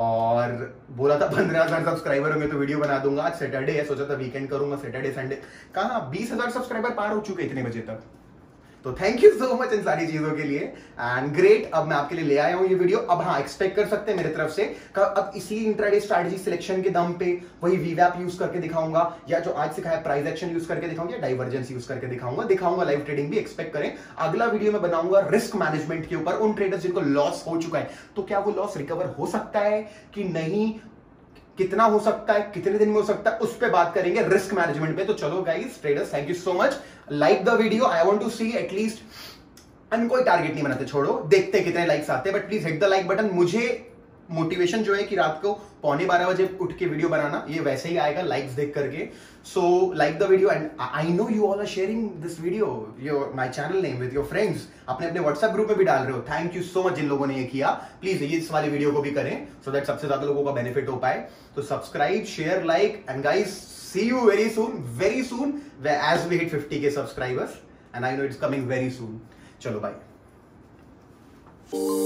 B: और बोला था पंद्रह हजार सब्सक्राइबर होंगे तो वीडियो बना दूंगा। आज सैटरडे है, सोचा था वीकेंड करूंगा, सैटरडे संडे, कहाँ बीस हजार सब्सक्राइबर पार हो चुके इतने बजे तक। तो थैंक यू सो मच इन सारी चीजों के लिए, एंड ग्रेट। अब मैं आपके लिए ले आया हूं ये वीडियो। अब हाँ, एक्सपेक्ट कर सकते हैं मेरे तरफ से अब इसी इंट्राडे स्ट्रैटेजी सिलेक्शन के दम पे वही वीवैप यूज करके दिखाऊंगा, या जो आज सिखाया प्राइस एक्शन यूज करके दिखाऊंगा, या डाइवर्जेंस यूज करके दिखाऊंगा दिखाऊंगा लाइव ट्रेडिंग भी एक्सपेक्ट करें। अगला वीडियो में बनाऊंगा रिस्क मैनेजमेंट के ऊपर, उन ट्रेडर्स जिनको लॉस हो चुका है, तो क्या वो लॉस रिकवर हो सकता है कि नहीं, कितना हो सकता है, कितने दिन में हो सकता है, उस पे बात करेंगे, रिस्क मैनेजमेंट पे। तो चलो guys traders, thank you so much, like the video, I want to see at least, हम कोई टारगेट नहीं बनाते, छोड़ो, देखते हैं कितने लाइक्स आते हैं, but please hit the like button. मुझे मोटिवेशन जो है कि रात को पौने बारह बजे उठ के वीडियो बनाना, ये वैसे ही आएगा लाइक्स देख करके। So like the video, and I know you all are sharing this video, your my channel name with your friends, अपने अपने व्हाट्सएप ग्रुप में भी डाल रहे हो। थैंक यू सो मच जिन लोगों ने ये किया, प्लीज ये इस वाली वीडियो को भी करें सो दैट सबसे ज्यादा लोगों का बेनिफिट हो पाए। तो subscribe, share, like, and guys see you very soon, very soon, as we hit fifty के subscribers, and I know it's coming very soon. चलो बाय।